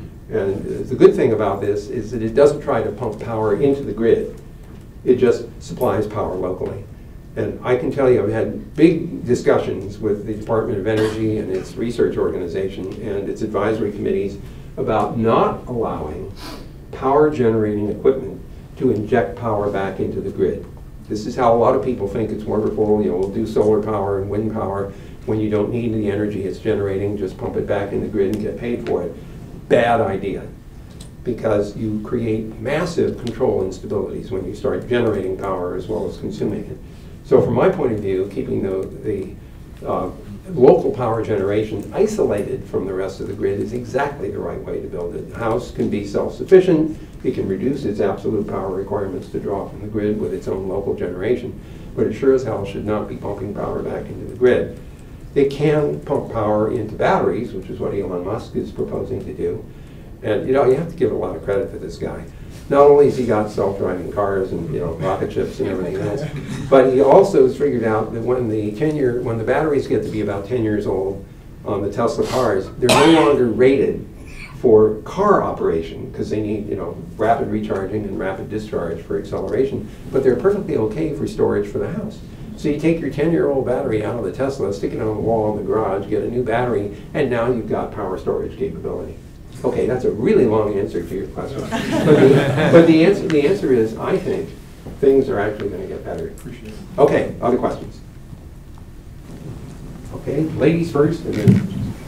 [SPEAKER 2] And uh, the good thing about this is that it doesn't try to pump power into the grid. It just supplies power locally. And I can tell you, I've had big discussions with the Department of Energy and its research organization and its advisory committees about not allowing power generating equipment to inject power back into the grid. This is how a lot of people think it's wonderful. You know, we'll do solar power and wind power. When you don't need the energy it's generating, just pump it back in the grid and get paid for it. Bad idea, because you create massive control instabilities when you start generating power as well as consuming it. So from my point of view, keeping the, the uh, local power generation isolated from the rest of the grid is exactly the right way to build it. The house can be self-sufficient. It can reduce its absolute power requirements to draw from the grid with its own local generation, but it sure as hell should not be pumping power back into the grid. It can pump power into batteries, which is what Elon Musk is proposing to do. And you know, you have to give a lot of credit to this guy. Not only has he got self-driving cars and you know rocket ships and everything else, but he also has figured out that when the ten year, when the batteries get to be about ten years old on the Tesla cars, they're no longer rated for car operation because they need you know rapid recharging and rapid discharge for acceleration, but they're perfectly okay for storage for the house. So you take your ten year old battery out of the Tesla, stick it on the wall in the garage, get a new battery, and now you've got power storage capability. Okay, that's a really long answer to your question. but the, but the, answer, the answer is, I think, things are actually going to get better.
[SPEAKER 3] Appreciate it.
[SPEAKER 2] Okay, other questions? Okay, ladies first, and then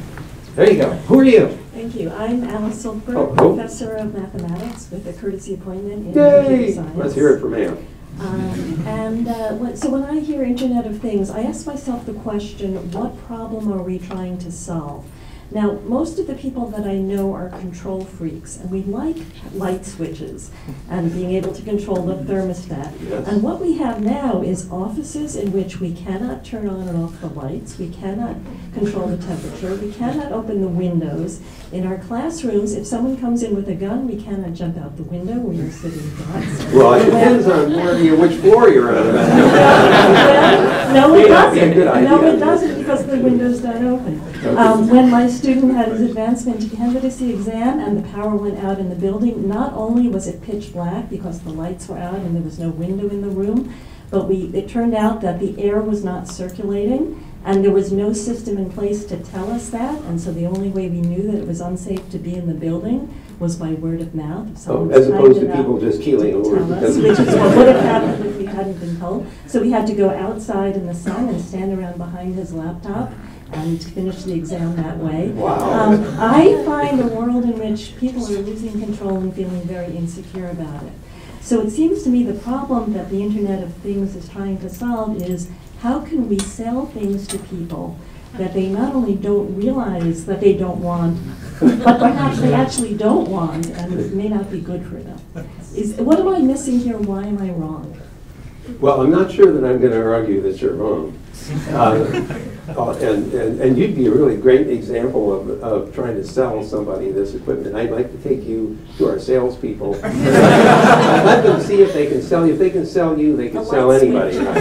[SPEAKER 2] There you go. Who are you?
[SPEAKER 4] Thank you. I'm Alice Silkberg,
[SPEAKER 2] Oh, oh.
[SPEAKER 4] professor of mathematics with a courtesy appointment in
[SPEAKER 2] Yay!
[SPEAKER 4] computer science.
[SPEAKER 2] Let's hear it from Anne.
[SPEAKER 4] Um, and uh, when, so when I hear Internet of Things, I ask myself the question, what problem are we trying to solve? Now, most of the people that I know are control freaks, and we like light switches and being able to control the thermostat.
[SPEAKER 2] Yes.
[SPEAKER 4] And what we have now is offices in which we cannot turn on and off the lights, we cannot control the temperature, we cannot open the windows. In our classrooms, if someone comes in with a gun, we cannot jump out the window when we're sitting in class.
[SPEAKER 2] Well, it depends on where you, which floor you're on.
[SPEAKER 4] Well, no, it
[SPEAKER 2] May not be a good
[SPEAKER 4] doesn't. No,
[SPEAKER 2] idea.
[SPEAKER 4] it doesn't, because the windows don't open. Um, when my student had his advancement candidacy exam and the power went out in the building, not only was it pitch black because the lights were out and there was no window in the room, but we, it turned out that the air was not circulating and there was no system in place to tell us that, and so the only way we knew that it was unsafe to be in the building was by word of mouth. If
[SPEAKER 2] Oh,
[SPEAKER 4] someone
[SPEAKER 2] as
[SPEAKER 4] was kind
[SPEAKER 2] opposed to
[SPEAKER 4] enough
[SPEAKER 2] people just keeling
[SPEAKER 4] to
[SPEAKER 2] over.
[SPEAKER 4] tell us,
[SPEAKER 2] because-
[SPEAKER 4] which is what would have happened if we hadn't been told. So we had to go outside in the sun and stand around behind his laptop and finish the exam that way.
[SPEAKER 2] Wow.
[SPEAKER 4] Um, I find a world in which people are losing control and feeling very insecure about it. So it seems to me the problem that the Internet of Things is trying to solve is how can we sell things to people that they not only don't realize that they don't want, but perhaps they actually don't want and it may not be good for them. Is, what am I missing here? Why am I wrong?
[SPEAKER 2] Well, I'm not sure that I'm going to argue that you're wrong. Uh, uh, and, and, and you'd be a really great example of, of trying to sell somebody this equipment. I'd like to take you to our salespeople. Let them see if they can sell you. If they can sell you, they can
[SPEAKER 4] The
[SPEAKER 2] sell
[SPEAKER 4] light
[SPEAKER 2] anybody.
[SPEAKER 4] switch.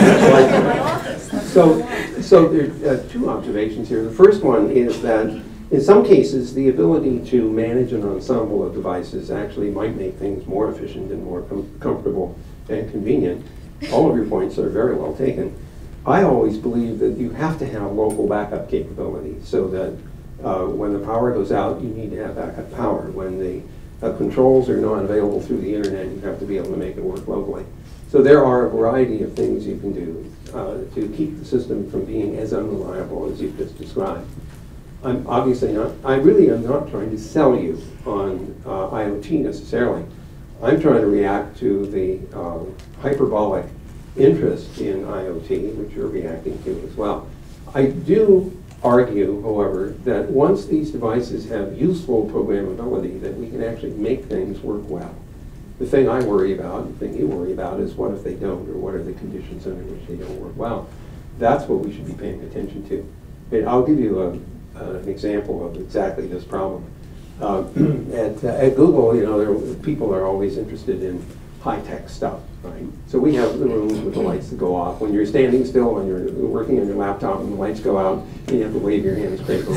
[SPEAKER 2] Right? So, so there are uh, two observations here. The first one is that in some cases, the ability to manage an ensemble of devices actually might make things more efficient and more com comfortable and convenient. All of your points are very well taken. I always believe that you have to have local backup capability so that uh, when the power goes out, you need to have backup power. When the uh, controls are not available through the internet, you have to be able to make it work locally. So there are a variety of things you can do uh, to keep the system from being as unreliable as you've just described. I'm obviously not, I really am not trying to sell you on uh, IoT necessarily. I'm trying to react to the uh, hyperbolic interest in IoT, which you're reacting to as well. I do argue, however, that once these devices have useful programmability, that we can actually make things work well. The thing I worry about, the thing you worry about, is what if they don't, or what are the conditions under which they don't work well. That's what we should be paying attention to. And I'll give you a, uh, an example of exactly this problem. Uh, at, uh, at Google, you know, there, people are always interested in high-tech stuff, right? So we have the rooms with the lights that go off. When you're standing still, when you're working on your laptop and the lights go out, and you have to wave your hands crazily.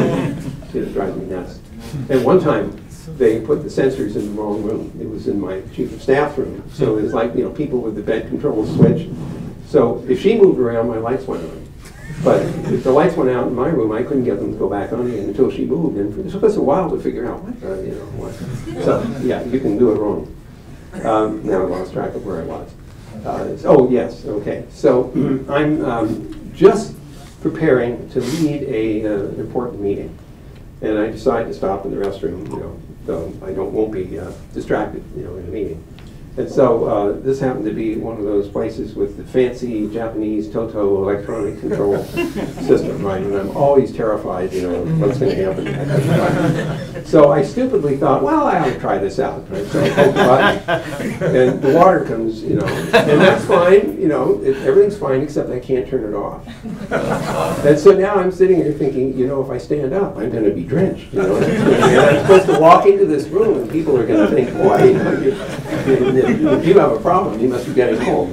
[SPEAKER 2] It drives me nuts. And one time, they put the sensors in the wrong room. It was in my chief of staff room. So it was like, you know, people with the bed control switch. So if she moved around, my lights went on. But if the lights went out in my room, I couldn't get them to go back on again until she moved. And it took us a while to figure out what, uh, you know, what. So yeah, you can do it wrong. Um, now I lost track of where I was. Uh, oh yes, okay. So I'm um, just preparing to lead a, uh, an important meeting, and I decide to stop in the restroom, you know, so I don't won't be uh, distracted, you know, in a meeting. And so uh, this happened to be one of those places with the fancy Japanese Toto electronic control system, right? And I'm always terrified, you know, of what's going to happen. So I stupidly thought, well, I ought to try this out. Right? So I poke the button, and the water comes, you know, and that's fine, you know, it, everything's fine except I can't turn it off. And so now I'm sitting here thinking, you know, if I stand up, I'm going to be drenched, you know. And I'm supposed to walk into this room, and people are going to think, boy, you know, you, you, if you have a problem, you must be getting home.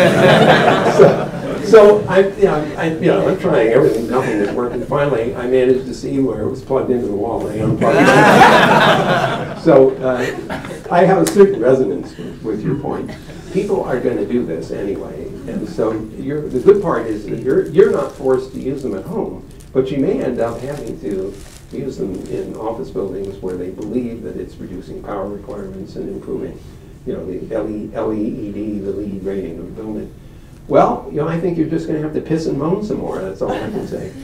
[SPEAKER 2] so, so I, you know, I, you know, I'm trying everything, nothing is working. Finally, I managed to see where it was plugged into the wall, and I unplugged it. So uh, I have a certain resonance with, with your point. People are going to do this anyway, and so you're, the good part is that you're you're not forced to use them at home, but you may end up having to use them in office buildings where they believe that it's reducing power requirements and improving, you know, the L E E D, the LEED rating of the building. Well, you know, I think you're just going to have to piss and moan some more. That's all I can say.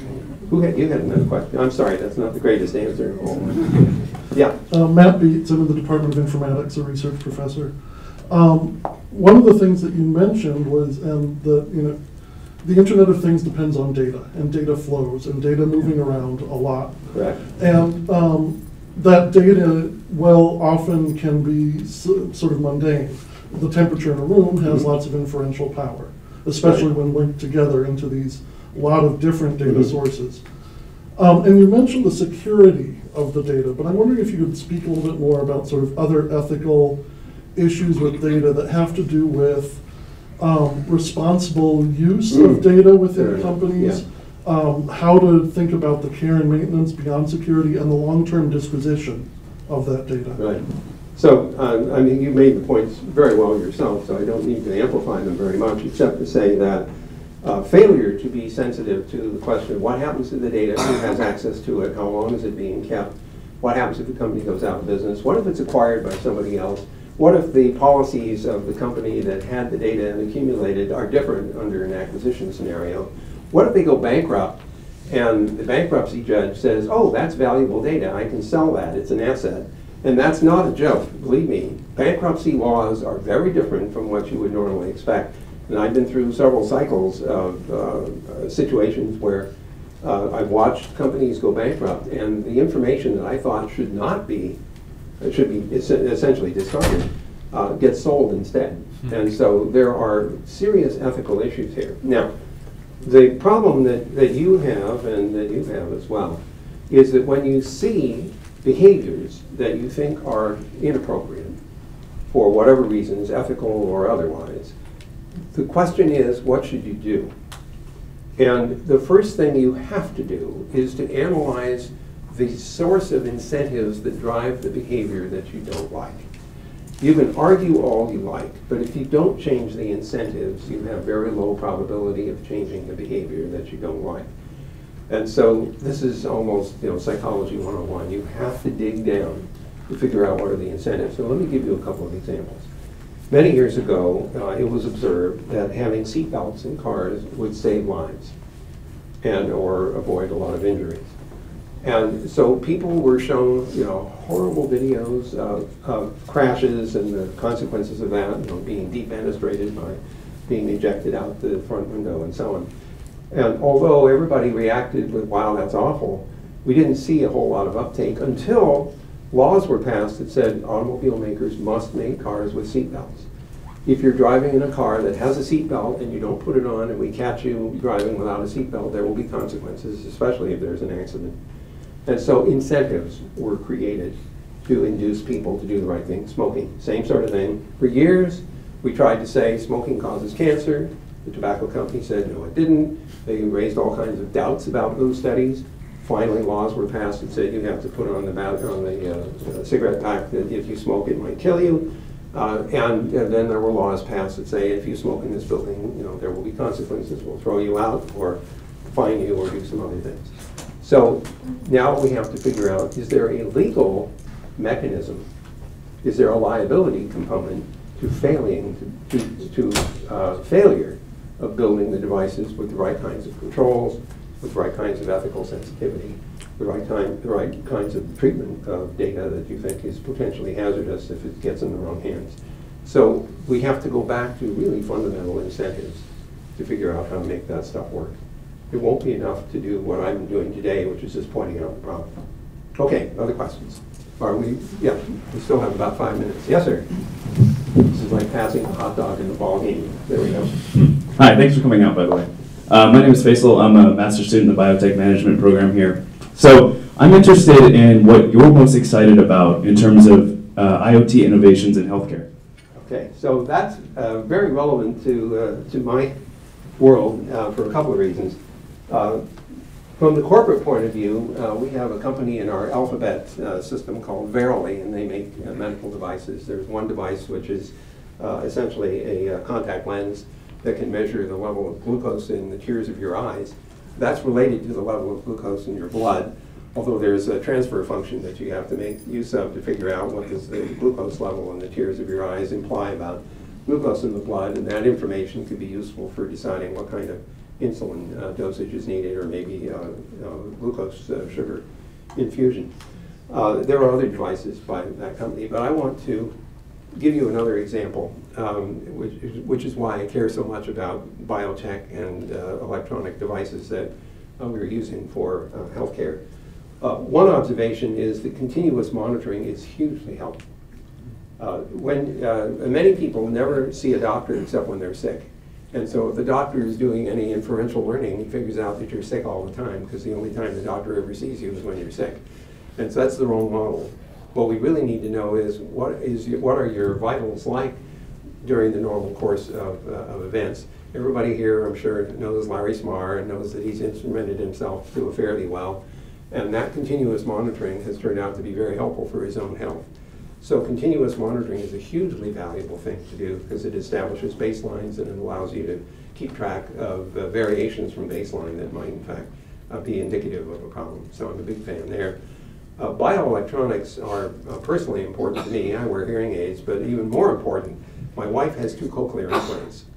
[SPEAKER 2] Who had, you had another question? I'm sorry, that's not the greatest answer. Yeah.
[SPEAKER 5] Uh, Matt Beats, I'm in the Department of Informatics, a research professor. Um, one of the things that you mentioned was um, that, you know, the Internet of Things depends on data, and data flows, and data moving around a lot.
[SPEAKER 2] Correct.
[SPEAKER 5] And um, that data, well, often can be so, sort of mundane. The temperature in a room has mm-hmm. lots of inferential power, especially right. when linked together into these lot of different data mm-hmm. sources. Um, and you mentioned the security of the data, but I'm wondering if you could speak a little bit more about sort of other ethical issues with data that have to do with um, responsible use mm. of data within companies, yeah. um, how to think about the care and maintenance beyond security, and the long-term disposition of that data.
[SPEAKER 2] Right. So, um, I mean, you made the points very well yourself, so I don't need to amplify them very much, except to say that uh, failure to be sensitive to the question of what happens to the data, who has access to it, how long is it being kept, what happens if the company goes out of business, what if it's acquired by somebody else, what if the policies of the company that had the data and accumulated are different under an acquisition scenario, what if they go bankrupt and the bankruptcy judge says, oh, that's valuable data, I can sell that, it's an asset. And that's not a joke, believe me. Bankruptcy laws are very different from what you would normally expect. And I've been through several cycles of uh, situations where uh, I've watched companies go bankrupt, and the information that I thought should not be, uh, should be es essentially discarded, uh, gets sold instead. Mm-hmm. And so there are serious ethical issues here. Now, the problem that, that you have, and that you have as well, is that when you see behaviors that you think are inappropriate for whatever reasons, ethical or otherwise, the question is, what should you do? And the first thing you have to do is to analyze the source of incentives that drive the behavior that you don't like. You can argue all you like, but if you don't change the incentives, you have very low probability of changing the behavior that you don't like. And so this is almost, you know, psychology one oh one. You have to dig down to figure out what are the incentives. So let me give you a couple of examples. Many years ago, uh, it was observed that having seat belts in cars would save lives and or avoid a lot of injuries. And so people were shown, you know, horrible videos of, of crashes and the consequences of that, you know, being defenestrated by being ejected out the front window and so on. And although everybody reacted with, wow, that's awful, we didn't see a whole lot of uptake until laws were passed that said automobile makers must make cars with seat belts. If you're driving in a car that has a seat belt and you don't put it on and we catch you driving without a seat belt, there will be consequences, especially if there's an accident. And so incentives were created to induce people to do the right thing. Smoking, same sort of thing. For years, we tried to say smoking causes cancer. The tobacco company said, no, it didn't. They raised all kinds of doubts about those studies. Finally, laws were passed that said you have to put on the, on the uh, cigarette pack that if you smoke, it might kill you. Uh, and, and then there were laws passed that say if you smoke in this building, you know, there will be consequences. We'll throw you out or fine you or do some other things. So now we have to figure out, is there a legal mechanism? Is there a liability component to failing, to, to, to uh, failure of building the devices with the right kinds of controls, with the right kinds of ethical sensitivity, the right time, the right kinds of treatment of data that you think is potentially hazardous if it gets in the wrong hands. So we have to go back to really fundamental incentives to figure out how to make that stuff work. It won't be enough to do what I'm doing today, which is just pointing out the problem. Okay, other questions? Are we, yeah, we still have about five minutes. Yes, sir. This is like passing a hot dog in the ball game. There we go.
[SPEAKER 6] Hi, thanks for coming out, by the way. Uh, my name is Faisal. I'm a master's student in the biotech management program here. So I'm interested in what you're most excited about in terms of uh, I O T innovations in healthcare.
[SPEAKER 2] Okay, so that's uh, very relevant to, uh, to my world uh, for a couple of reasons. Uh, from the corporate point of view, uh, we have a company in our Alphabet uh, system called Verily, and they make uh, medical devices. There's one device which is uh, essentially a uh, contact lens that can measure the level of glucose in the tears of your eyes. That's related to the level of glucose in your blood, although there's a transfer function that you have to make use of to figure out what does the glucose level in the tears of your eyes imply about glucose in the blood, and that information could be useful for deciding what kind of insulin uh, dosage is needed, or maybe uh, uh, glucose uh, sugar infusion. Uh, there are other devices by that company, but I want to give you another example, um, which, is, which is why I care so much about biotech and uh, electronic devices that uh, we're using for uh, healthcare. Uh, one observation is that continuous monitoring is hugely helpful. Uh, when uh, many people never see a doctor except when they're sick. And so if the doctor is doing any inferential learning, he figures out that you're sick all the time, because the only time the doctor ever sees you is when you're sick. And so that's the wrong model. What we really need to know is what is your, what are your vitals like during the normal course of, uh, of events. Everybody here, I'm sure, knows Larry Smarr and knows that he's instrumented himself to fairly well. And that continuous monitoring has turned out to be very helpful for his own health. So continuous monitoring is a hugely valuable thing to do, because it establishes baselines and it allows you to keep track of uh, variations from baseline that might in fact uh, be indicative of a problem. So I'm a big fan there. Uh, bioelectronics are uh, personally important to me. I wear hearing aids, but even more important, my wife has two cochlear implants.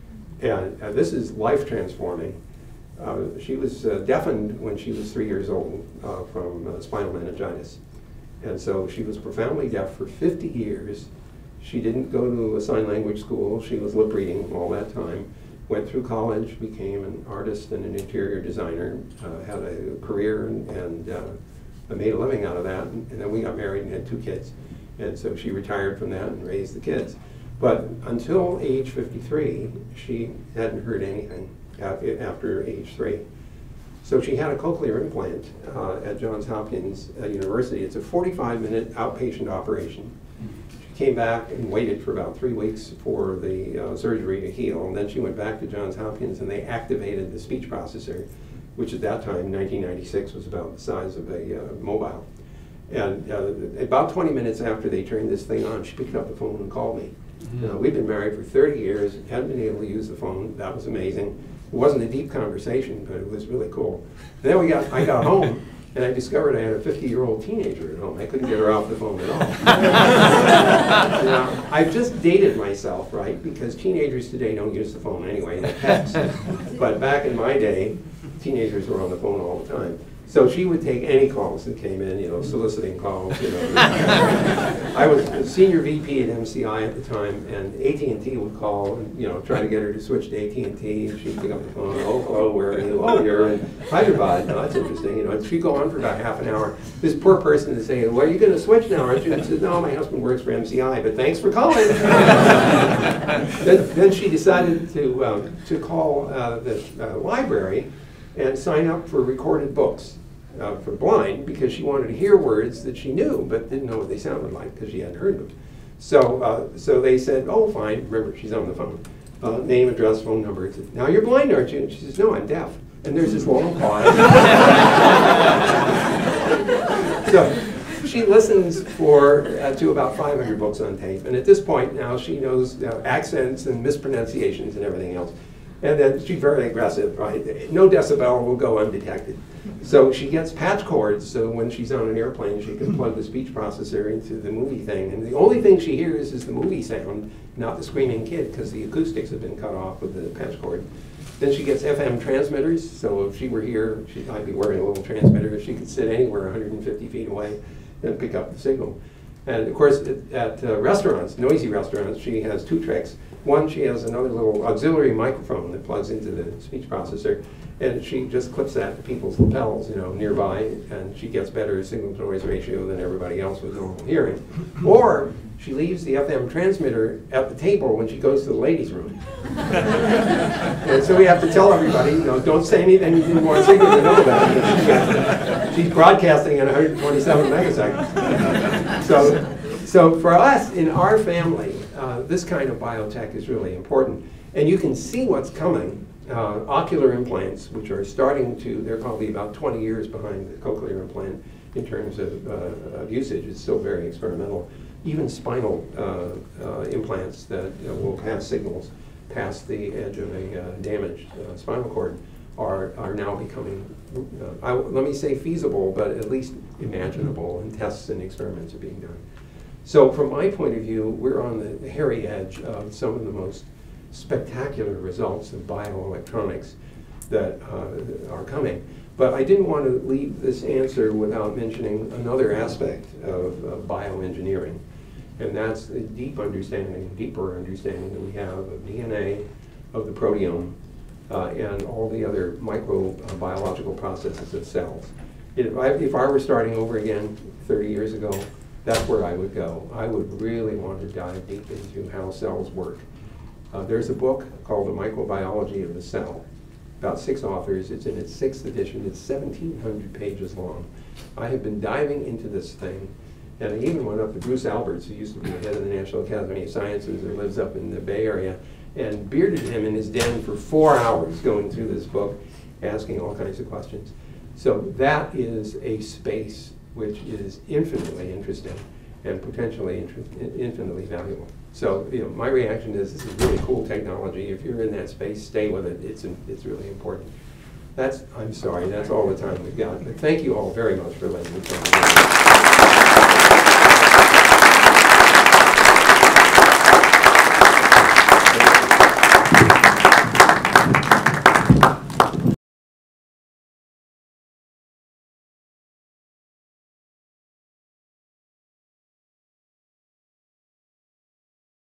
[SPEAKER 2] And uh, this is life transforming. Uh, she was uh, deafened when she was three years old uh, from uh, spinal meningitis. And so she was profoundly deaf for fifty years. She didn't go to a sign language school. She was lip reading all that time. Went through college, became an artist and an interior designer, uh, had a career and, and uh, made a living out of that. And, and then we got married and had two kids. And so she retired from that and raised the kids. But until age fifty-three, she hadn't heard anything after age three. So she had a cochlear implant uh, at Johns Hopkins uh, University. It's a forty-five minute outpatient operation. She came back and waited for about three weeks for the uh, surgery to heal. And then she went back to Johns Hopkins and they activated the speech processor, which at that time, nineteen ninety-six, was about the size of a uh, mobile. And uh, about twenty minutes after they turned this thing on, she picked up the phone and called me. Mm-hmm. uh, we've been married for thirty years, hadn't been able to use the phone. That was amazing. It wasn't a deep conversation, but it was really cool. And then we got, I got home, and I discovered I had a fifty-year-old teenager at home. I couldn't get her off the phone at all. Now, I've just dated myself, right? Because teenagers today don't use the phone anyway, they text. But back in my day, teenagers were on the phone all the time. So she would take any calls that came in, you know, soliciting calls. You know. I was a senior V P at M C I at the time, and A T and T would call and, you know, try to get her to switch to A T and T. She'd pick up the phone, oh, hello, where are you? Oh, you're in Hyderabad. No, that's interesting. You know, she'd go on for about half an hour. This poor person is saying, well, are you going to switch now, aren't you? I said, no, my husband works for M C I, but thanks for calling. then, then she decided to, um, to call uh, the uh, library and sign up for recorded books. Uh, for blind, because she wanted to hear words that she knew but didn't know what they sounded like because she hadn't heard them. So, uh, so they said, oh, fine, remember, she's on the phone. Uh, name, address, phone number. Said, now you're blind, aren't you? And she says, no, I'm deaf. And there's this long pause. So she listens for uh, to about five hundred books on tape. And at this point now she knows uh, accents and mispronunciations and everything else. And then she's very aggressive, right? No decibel will go undetected. So she gets patch cords, so when she's on an airplane, she can plug the speech processor into the movie thing. And the only thing she hears is the movie sound, not the screaming kid, because the acoustics have been cut off with the patch cord. Then she gets F M transmitters, so if she were here, she, I'd be wearing a little transmitter. She could sit anywhere one hundred fifty feet away and pick up the signal. And of course, at, at uh, restaurants, noisy restaurants, she has two tricks. One, she has another little auxiliary microphone that plugs into the speech processor, and she just clips that to people's lapels, you know, nearby, and she gets better signal-to-noise ratio than everybody else with normal hearing. Or she leaves the F M transmitter at the table when she goes to the ladies' room. And so we have to tell everybody, you know, don't say anything you didn't want Signal to know about. She's broadcasting at one hundred twenty-seven megaseconds. So. So for us, in our family, uh, this kind of biotech is really important. And you can see what's coming. Uh, ocular implants, which are starting to, they're probably about twenty years behind the cochlear implant in terms of, uh, of usage. It's still very experimental. Even spinal uh, uh, implants that uh, will pass signals past the edge of a uh, damaged uh, spinal cord are, are now becoming, uh, I, let me say feasible, but at least imaginable, and tests and experiments are being done. So from my point of view, we're on the hairy edge of some of the most spectacular results of bioelectronics. that uh, are coming. But I didn't want to leave this answer without mentioning another aspect of uh, bioengineering, and that's the deep understanding, deeper understanding that we have of D N A, of the proteome, uh, and all the other microbiological processes of cells. If I, if I were starting over again thirty years ago, that's where I would go. I would really want to dive deep into how cells work. Uh, there's a book called The Microbiology of the Cell, about six authors. It's in its sixth edition. It's seventeen hundred pages long. I have been diving into this thing, and I even went up to Bruce Alberts, who used to be the head of the National Academy of Sciences and lives up in the Bay Area, and bearded him in his den for four hours going through this book, asking all kinds of questions. So that is a space which is infinitely interesting and potentially infinitely valuable. So, you know, my reaction is this is really cool technology. If you're in that space, stay with it. It's, it's really important. That's, I'm sorry, that's all the time we've got. But thank you all very much for letting me talk.